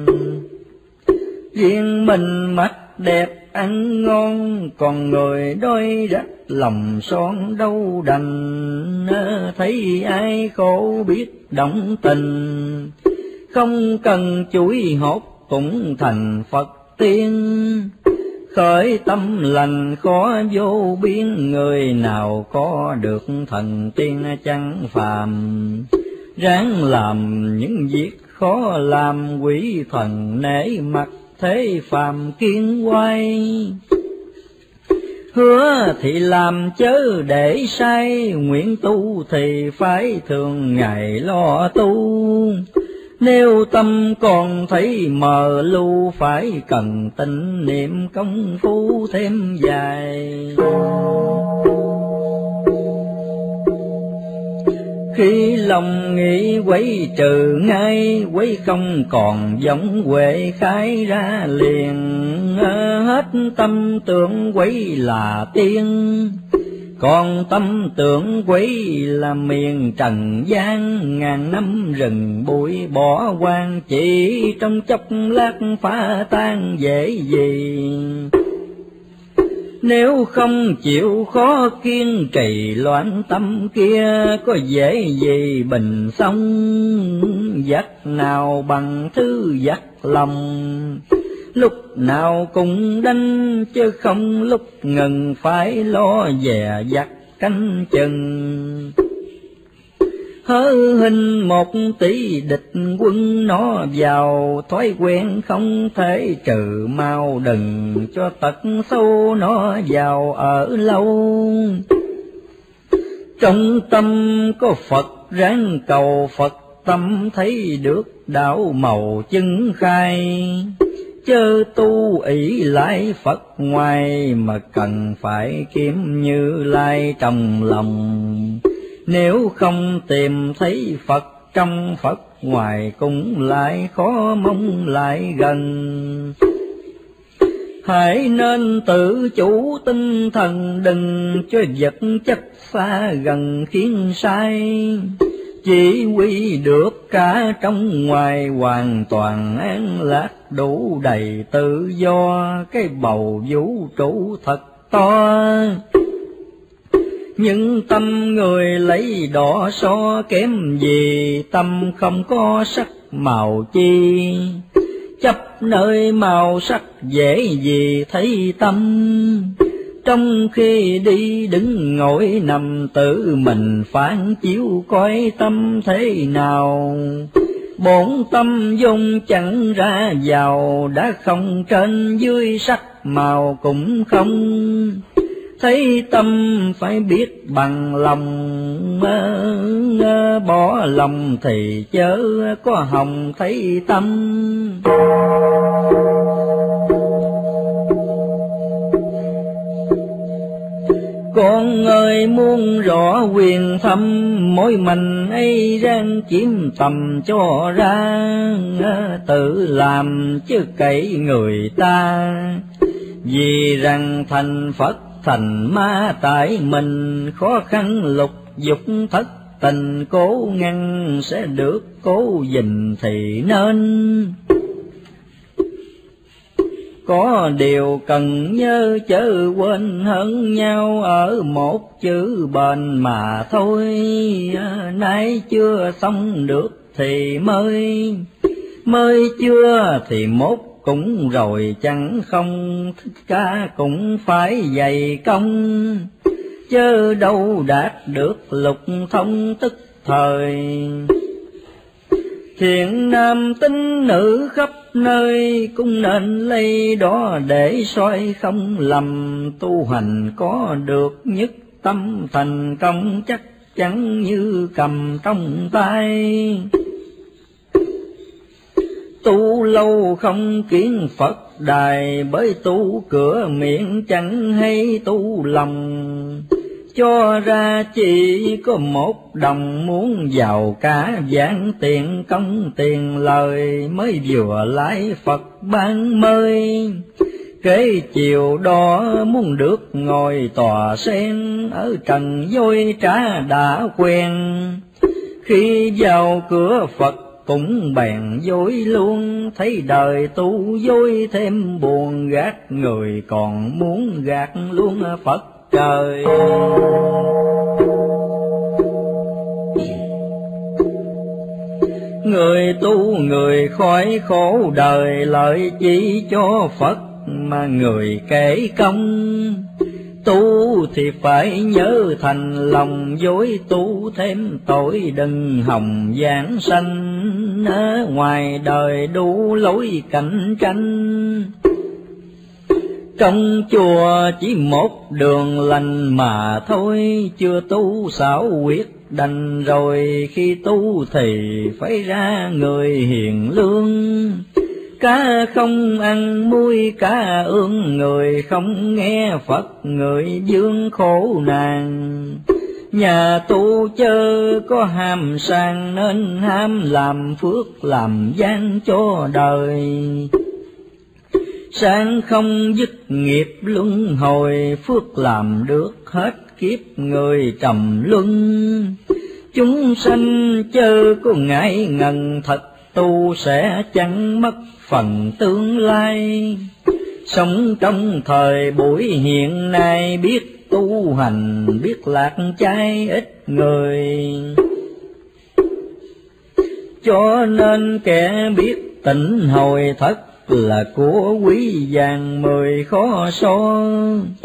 Riêng mình mắt đẹp ăn ngon, còn người đôi rách lòng son đâu đành. Thấy ai khổ biết động tình, không cần chuỗi hốt cũng thành Phật tiên. Khởi tâm lành khó vô biên, người nào có được thần tiên chẳng phàm. Ráng làm những việc khó làm, quỷ thần nể mặt thế phàm kiên quay. Hứa thì làm chớ để sai, nguyện tu thì phải thường ngày lo tu. Nếu tâm còn thấy mờ lu, phải cần tịnh niệm công phu thêm dài. Khi lòng nghĩ quấy trừ ngay, quấy không còn giống huệ khai ra liền. Hết tâm tưởng quấy là tiên, còn tâm tưởng quấy là miền trần gian. Ngàn năm rừng bụi bỏ hoang, chỉ trong chốc lát phá tan dễ gì. Nếu không chịu khó kiên trì loạn tâm kia, có dễ gì bình xong. Dắt nào bằng thứ dắt lòng, lúc nào cũng đánh chứ không lúc ngừng phải lo dè dặt canh chừng. hớ hình 1 tỷ địch quân nó vào, thói quen không thể trừ mau, đừng cho tật sâu nó vào ở lâu. Trong tâm có Phật ráng cầu Phật, tâm thấy được đạo màu chứng khai, chớ tu ỷ lại Phật ngoài, mà cần phải kiếm Như Lai trong lòng. Nếu không tìm thấy Phật trong Phật ngoài, cũng lại khó mong lại gần. Hãy nên tự chủ tinh thần, đừng cho vật chất xa gần khiến sai. Chỉ huy được cả trong ngoài, hoàn toàn an lạc đủ đầy tự do, cái bầu vũ trụ thật to. Nhưng tâm người lấy đỏ so kém gì, tâm không có sắc màu chi. Chấp nơi màu sắc dễ gì thấy tâm, trong khi đi đứng ngồi nằm tự mình phản chiếu coi tâm thế nào. Bổn tâm dung chẳng ra vào, đã không trên dưới sắc màu cũng không. Thấy tâm phải biết bằng lòng, bỏ lòng thì chớ có hòng thấy tâm. Con ơi muốn rõ quyền thâm, mỗi mình ấy ráng chiếm tầm cho ra. Tự làm chứ cậy người ta, vì rằng thành Phật thành ma tại mình. Khó khăn lục dục thất tình cố ngăn, sẽ được cố gìn thì nên. Có điều cần nhớ chớ quên hơn nhau, ở một chữ bền mà thôi. Nay chưa xong được thì mới chưa thì mốt cũng rồi chẳng không. Thích ca cũng phải dày công, chớ đâu đạt được lục thông tức thời. Thiện nam tín nữ khắp nơi, cũng nên lấy đó để soi không lầm. Tu hành có được nhất tâm thành công, chắc chắn như cầm trong tay. Tu lâu không kiến Phật đài, bởi tu cửa miệng chẳng hay tu lòng. Cho ra chỉ có 1 đồng, muốn giàu cả vạn tiền công tiền lời, mới vừa lái Phật ban mơi. Kế chiều đó muốn được ngồi tòa sen, ở trần dối trá đã quen. Khi vào cửa Phật cũng bèn dối luôn, thấy đời tu dối thêm buồn, gạt người còn muốn gạt luôn Phật trời. Người tu người khỏi khổ đời, lợi chỉ cho Phật mà người kể công. Tu thì phải nhớ thành lòng, dối tu thêm tội đừng hòng giảng sanh. Ngoài đời đủ lối cạnh tranh, trong chùa chỉ 1 đường lành mà thôi. Chưa tu xảo quyệt đành rồi, khi tu thì phải ra người hiền lương. Cá không ăn muối cá ương, người không nghe Phật người dương khổ nàng. Nhà tu chớ có ham sang, nên ham làm phước làm gian cho đời. Sang không dứt nghiệp luân hồi, phước làm được hết kiếp người trầm luân. Chúng sanh chớ có ngại ngần, thật tu sẽ chẳng mất phần tương lai. Sống trong thời buổi hiện nay, biết tu hành biết lạc chay ít người. Cho nên kẻ biết tịnh hồi thất là của quý vàng 10 khó so.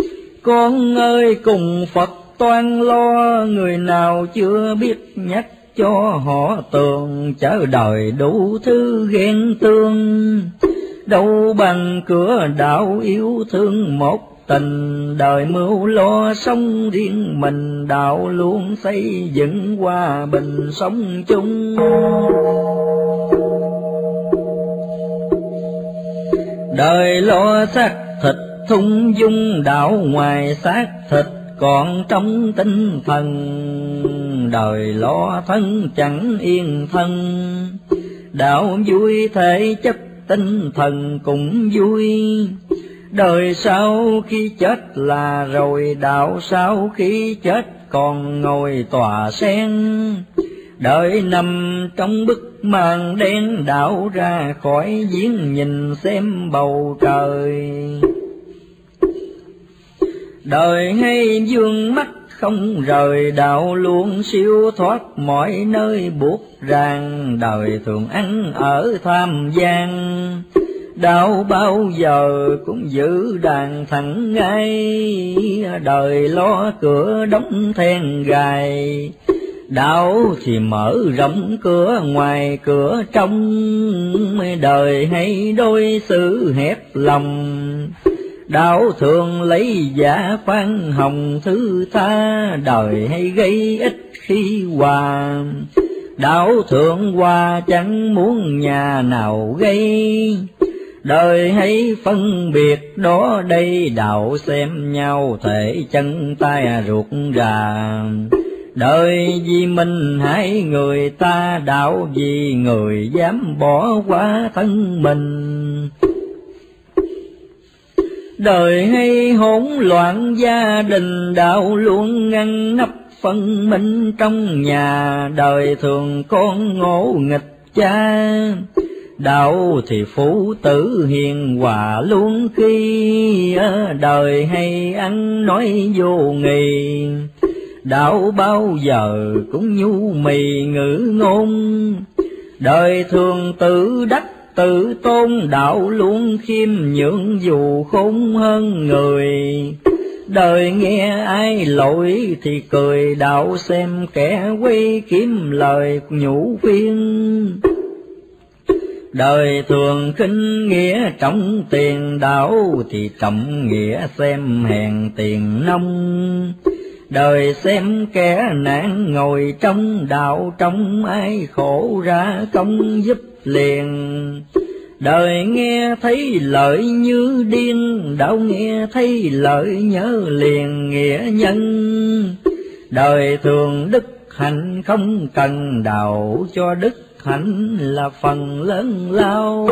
Con ơi cùng Phật toan lo, người nào chưa biết nhắc cho họ tường, chớ đời đủ thứ ghen tương. Đâu bằng cửa đạo yêu thương một tình, đời mưu lo sống riêng mình, đạo luôn xây dựng hòa bình sống chung. Đời lo xác thịt thung dung, đạo ngoài xác thịt còn trong tinh thần. Đời lo thân chẳng yên thân, đạo vui thể chất tinh thần cũng vui. Đời sau khi chết là rồi, đạo sau khi chết còn ngồi tòa sen. Đời nằm trong bức màn đen, đạo ra khỏi giếng nhìn xem bầu trời. Đời hay vương mắt không rời, đạo luôn siêu thoát mọi nơi buộc ràng. Đời thường ăn ở tham gian, đạo bao giờ cũng giữ đàn thẳng ngay. Đời lo cửa đóng then gài, đạo thì mở rộng cửa ngoài cửa trong. Đời hay đối xử hẹp lòng, đạo thường lấy giả khoan hồng thứ tha. Đời hay gây ích khi hòa, đạo thượng hòa chẳng muốn nhà nào gây. Đời hay phân biệt đó đây, đạo xem nhau thể chân tay ruột rà. Đời vì mình hại người ta, đạo vì người dám bỏ qua thân mình. Đời hay hỗn loạn gia đình, đạo luôn ngăn nắp phân minh trong nhà. Đời thường con ngỗ nghịch cha, đạo thì phụ tử hiền hòa luôn khi. Đời hay ăn nói vô nghị, đạo bao giờ cũng nhu mì ngữ ngôn. Đời thường tự đắc tự tôn, đạo luôn khiêm nhượng dù khôn hơn người. Đời nghe ai lỗi thì cười, đạo xem kẻ quay kiếm lời nhủ khuyên. Đời thường khinh nghĩa trọng tiền, đạo thì trọng nghĩa xem hèn tiền nông. Đời xem kẻ nạn ngồi trong, đạo trong ai khổ ra công giúp liền. Đời nghe thấy lợi như điên, đạo nghe thấy lợi nhớ liền nghĩa nhân. Đời thường đức hạnh không cần, đạo cho đức hạnh là phần lớn lao.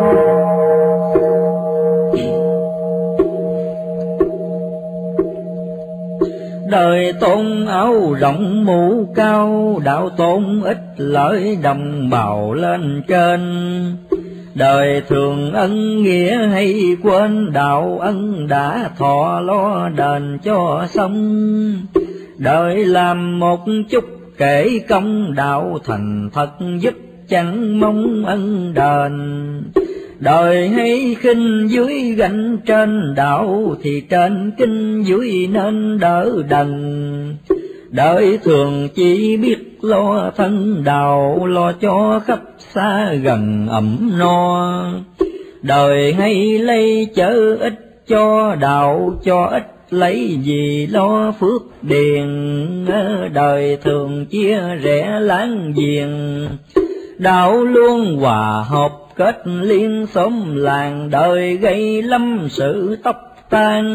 Đời tôn áo rộng mũ cao, đạo tôn ít lợi đồng bào lên trên. Đời thường ân nghĩa hay quên, đạo ân đã thọ lo đền cho xong. Đời làm một chút kể công, đạo thành thật giúp chẳng mong ân đền. Đời hay khinh dưới gánh trên, đạo thì trên kinh dưới nên đỡ đần. Đời thường chỉ biết lo thân, đạo lo cho khắp xa gần ẩm no. Đời hay lấy chớ ít cho, đạo cho ít lấy gì lo phước điền. Đời thường chia rẽ láng giềng, đạo luôn hòa hợp kết liên xóm làng. Đời gây lâm sự tóc tan,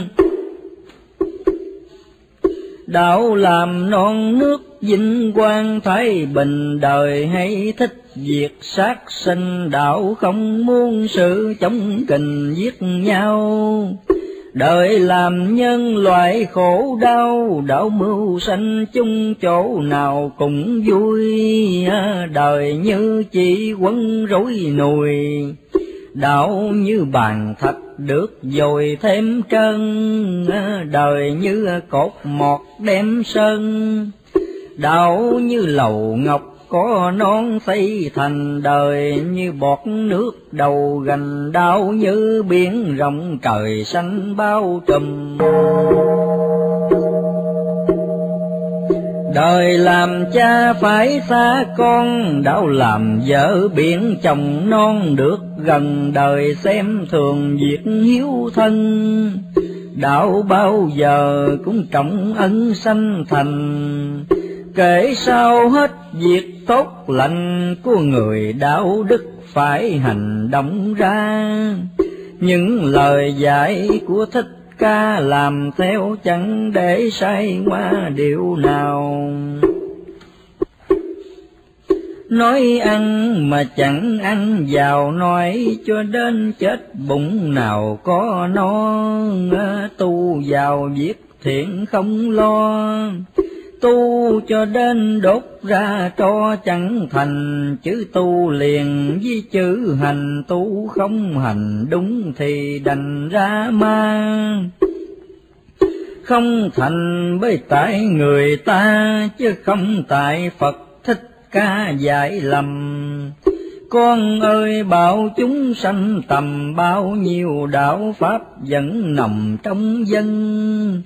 đạo làm non nước vinh quang thái bình. Đời hay thích việc sát sinh, đạo không muốn sự chống kình giết nhau. Đời làm nhân loại khổ đau, đạo mưu sanh chung chỗ nào cũng vui. Đời như chỉ quấn rối nùi, đạo như bàn thạch được dồi thêm trơn. Đời như cột mọt đem sơn, đạo như lầu ngọc có nón xây thành. Đời như bọt nước đầu gành, đạo như biển rộng trời xanh bao trùm. Đời làm cha phải xa con, đạo làm vợ biển chồng non, được gần đời xem thường việc hiếu thân. Đạo bao giờ cũng trọng ân sanh thành, kể sau hết việc tốt lành của người đạo đức phải hành động ra. Những lời dạy của Thích Ca làm theo chẳng để sai qua điều nào. Nói ăn mà chẳng ăn vào, nói cho đến chết bụng nào có no. Tu vào việc thiện không lo, tu cho đến đốt ra tro chẳng thành. Chữ tu liền với chữ hành, tu không hành đúng thì đành ra ma. Không thành bởi tại người ta, chứ không tại Phật Thích Ca dạy lầm. Con ơi bảo chúng sanh tầm, bao nhiêu đạo pháp vẫn nằm trong dân.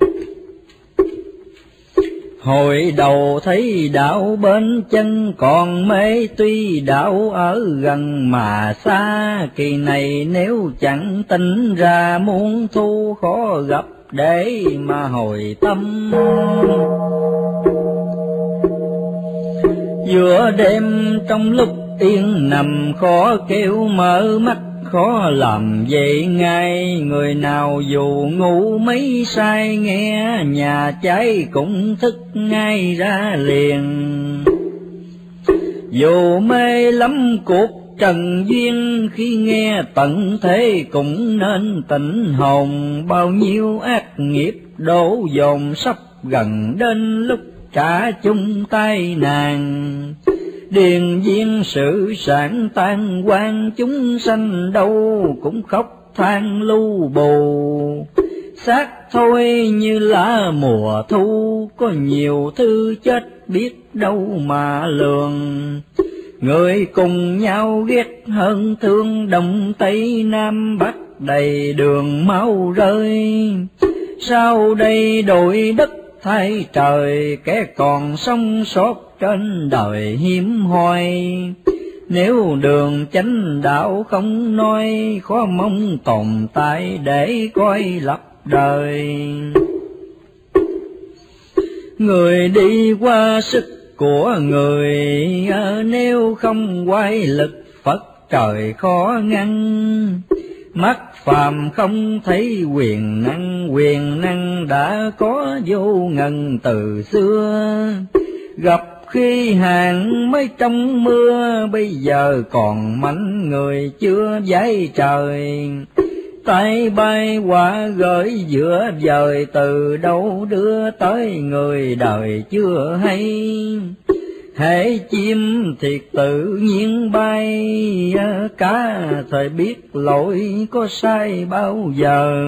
Hồi đầu thấy đạo bên chân còn mê, tuy đạo ở gần mà xa. Kỳ này nếu chẳng tỉnh ra, muốn thu khó gặp để mà hồi tâm. Giữa đêm trong lúc yên nằm, khó kêu mở mắt khó làm vậy ngay. Người nào dù ngủ mấy say, nghe nhà cháy cũng thức ngay ra liền. Dù mê lắm cuộc trần duyên, khi nghe tận thế cũng nên tỉnh hồn. Bao nhiêu ác nghiệp đổ dồn, sắp gần đến lúc trả chung tai nạn. Điền viên sự sản tan quan, chúng sanh đâu cũng khóc than lu bù. Xác thôi như lá mùa thu, có nhiều thứ chết biết đâu mà lường. Người cùng nhau ghét hơn thương, đông tây nam bắc đầy đường máu rơi. Sau đây đổi đất thay trời, kẻ còn sống sót trên đời hiếm hoi. Nếu đường chánh đạo không nói, khó mong tồn tại để coi lập đời. Người đi qua sức của người, nếu không quay lực Phật trời khó ngăn. Mắt phàm không thấy quyền năng đã có vô ngần từ xưa. Gặp khi hàng mới trong mưa, bây giờ còn mảnh người chưa vái trời. Tay bay quả gửi giữa dời, từ đâu đưa tới người đời chưa hay. Hễ chim thì tự nhiên bay, cá thời biết lỗi có sai bao giờ.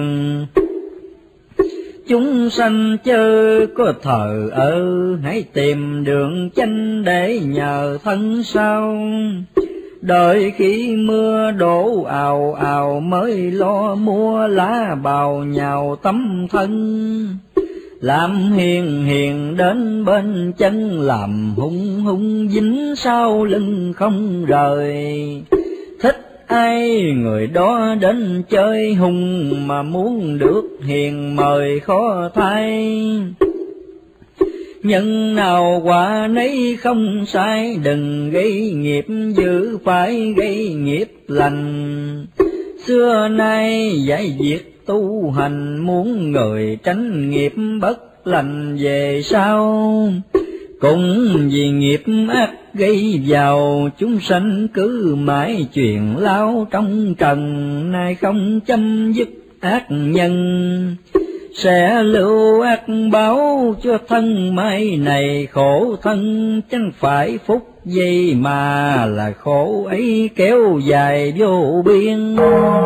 Chúng sanh chớ có thờ hãy tìm đường chánh để nhờ thân sau. Đợi khi mưa đổ ào ào, mới lo mua lá bào nhào tấm thân. Làm hiền đến bên chân, làm hung dính sau lưng không rời. Thích ai người đó đến chơi hùng, mà muốn được hiền mời khó thay. Nhân nào quả nấy không sai, đừng gây nghiệp dữ phải gây nghiệp lành. Xưa nay giải việc tu hành, muốn người tránh nghiệp bất lành về sau. Cũng vì nghiệp ác gây vào, chúng sanh cứ mãi chuyện lao trong trần. Nay không chấm dứt ác nhân, sẽ lưu ác báo cho thân mai này. Khổ thân chẳng phải phúc gì, mà là khổ ấy kéo dài vô biên.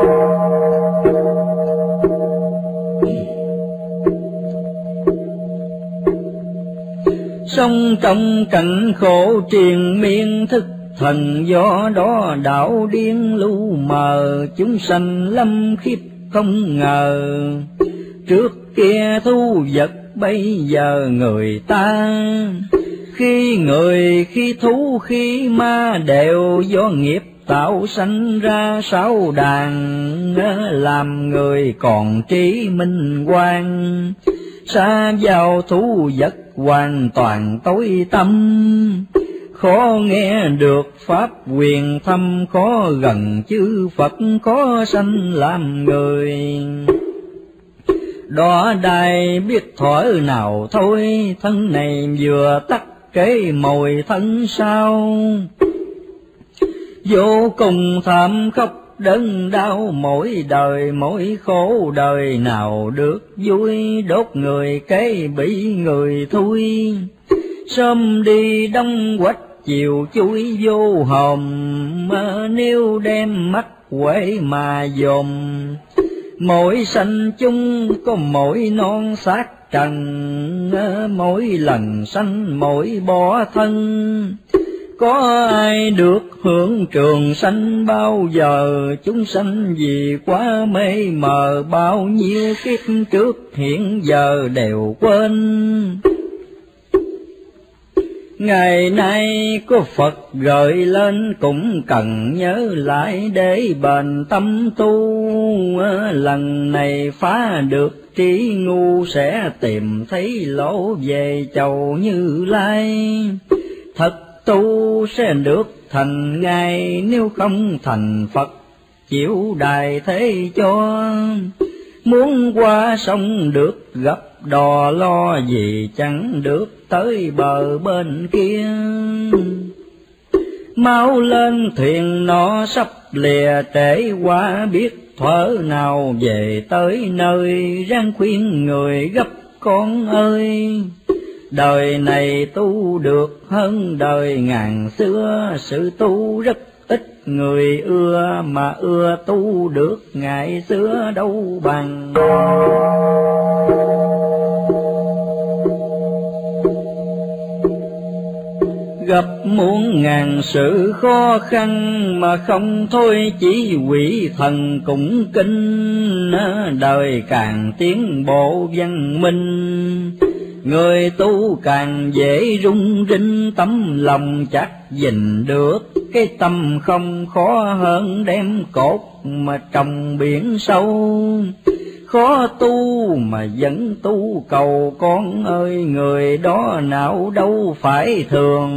Sống trong cảnh khổ triền miên, thức thần do đó đạo điên lu mờ. Chúng sanh lâm khiếp không ngờ, trước kia thu vật bây giờ người ta. Khi người, khi thú, khi ma đều do nghiệp tạo sanh ra sáu đàn, làm người còn trí minh quang, xa vào thú vật hoàn toàn tối tâm. Khó nghe được pháp quyền thâm, khó gần chư Phật, khó sanh làm người. Đọa đài biết thổi nào thôi, thân này vừa tắt cái mồi thân sau. Vô cùng thảm khốc đớn đau, mỗi đời mỗi khổ đời nào được vui. Đốt người cái bị người thui, sớm đi đông quách chiều chui vô hòm. Nếu đem mắt quẩy mà dòm, mỗi sanh chung có mỗi non xác trần. Mỗi lần sanh mỗi bỏ thân, có ai được hưởng trường sanh bao giờ. Chúng sanh vì quá mê mờ, bao nhiêu kiếp trước hiện giờ đều quên. Ngày nay có Phật gợi lên, cũng cần nhớ lại để bền tâm tu. Lần này phá được trí ngu, sẽ tìm thấy lỗ về chầu Như Lai. Thật tu sẽ được thành ngay, nếu không thành Phật chịu đài thế cho. Muốn qua sông được gặp đò, lo gì chẳng được tới bờ bên kia. Mau lên thuyền nó sắp lìa, trễ quá biết thuở nào về tới nơi. Ráng khuyên người gấp con ơi, đời này tu được hơn đời ngàn xưa. Sự tu rất ít người ưa, mà ưa tu được ngày xưa đâu bằng. Gặp muôn ngàn sự khó khăn, mà không thôi chỉ quỷ thần cũng kinh. Đời càng tiến bộ văn minh, người tu càng dễ rung rinh. Tấm lòng chắc gìn được cái tâm không, khó hơn đem cột mà trồng biển sâu. Khó tu mà vẫn tu cầu con ơi, người đó nào đâu phải thường.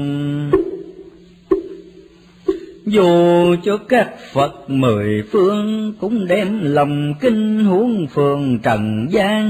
Dù cho các Phật mười phương, cũng đem lòng kinh huống phường trần gian.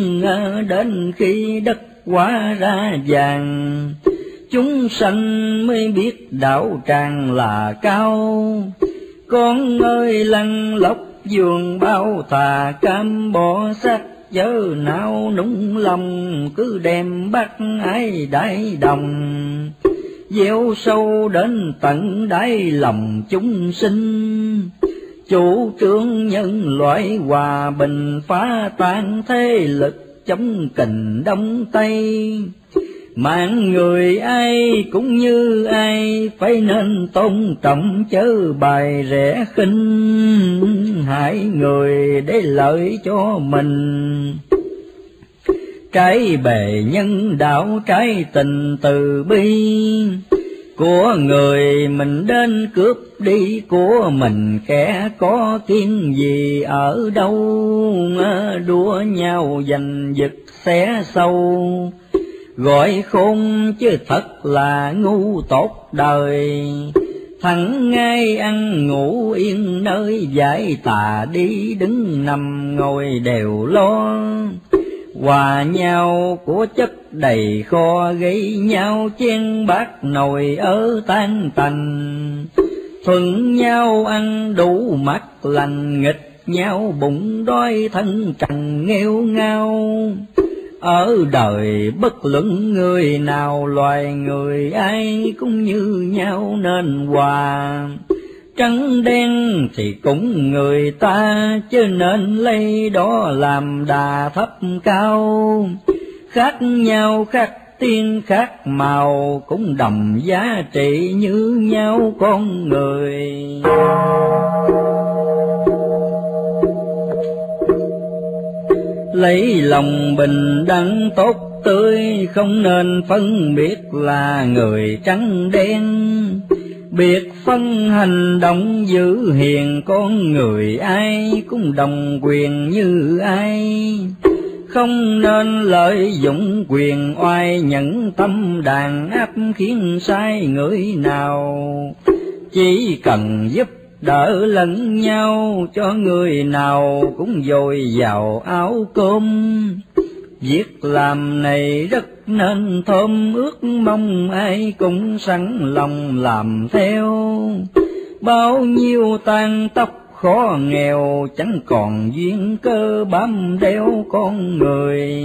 Đến khi đất hóa ra vàng, chúng sanh mới biết đạo tràng là cao. Con ơi lăn lóc giường bao tà, cam bỏ xác chớ nào núng lòng. Cứ đem bắt ái đại đồng, gieo sâu đến tận đáy lòng chúng sinh. Chủ trương nhân loại hòa bình, phá tan thế lực chống kình Đông Tây. Mạng người ai cũng như ai, phải nên tôn trọng chớ bài rẻ khinh. Hại người để lợi cho mình, trái bề nhân đạo, trái tình từ bi. Của người mình đến cướp đi, của mình kẻ có kiên gì ở đâu. Đua nhau giành giật xé sâu, gọi khôn chứ thật là ngu tốt đời. Thẳng ngay ăn ngủ yên nơi, giải tà đi đứng nằm ngồi đều lo. Hòa nhau của chất đầy kho, gây nhau chen bát nồi ở tan tành. Thuận nhau ăn đủ mắt lành, nghịch nhau bụng đói thân trần nghèo ngao. Ở đời bất luận người nào, loài người ai cũng như nhau nên hòa. Trắng đen thì cũng người ta, chứ nên lấy đó làm đà thấp cao. Khác nhau khác tiên khác màu, cũng đồng giá trị như nhau con người. Lấy lòng bình đẳng tốt tươi, không nên phân biệt là người trắng đen. Biệt phân hành động giữ hiền, con người ai cũng đồng quyền như ai. Không nên lợi dụng quyền oai, nhận tâm đàn áp khiến sai người nào. Chỉ cần giúp đỡ lẫn nhau, cho người nào cũng dồi dào áo cơm. Việc làm này rất nên thơm, ước mong ai cũng sẵn lòng làm theo. Bao nhiêu tàn tóc khó nghèo, chẳng còn duyên cơ bám đeo con người.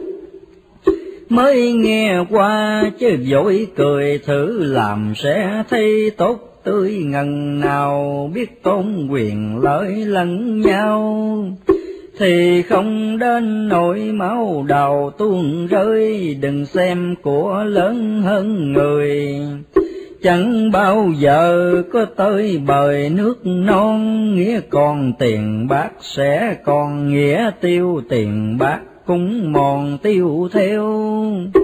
Mới nghe qua chứ vội cười, thử làm sẽ thấy tốt tươi ngần nào. Biết tôn quyền lợi lẫn nhau, thì không đến nỗi máu đầu tuôn rơi. Đừng xem của lớn hơn người, chẳng bao giờ có tới bời nước non. Nghĩa còn tiền bạc sẽ còn nghĩa, tiêu tiền bạc cũng mòn tiêu theo.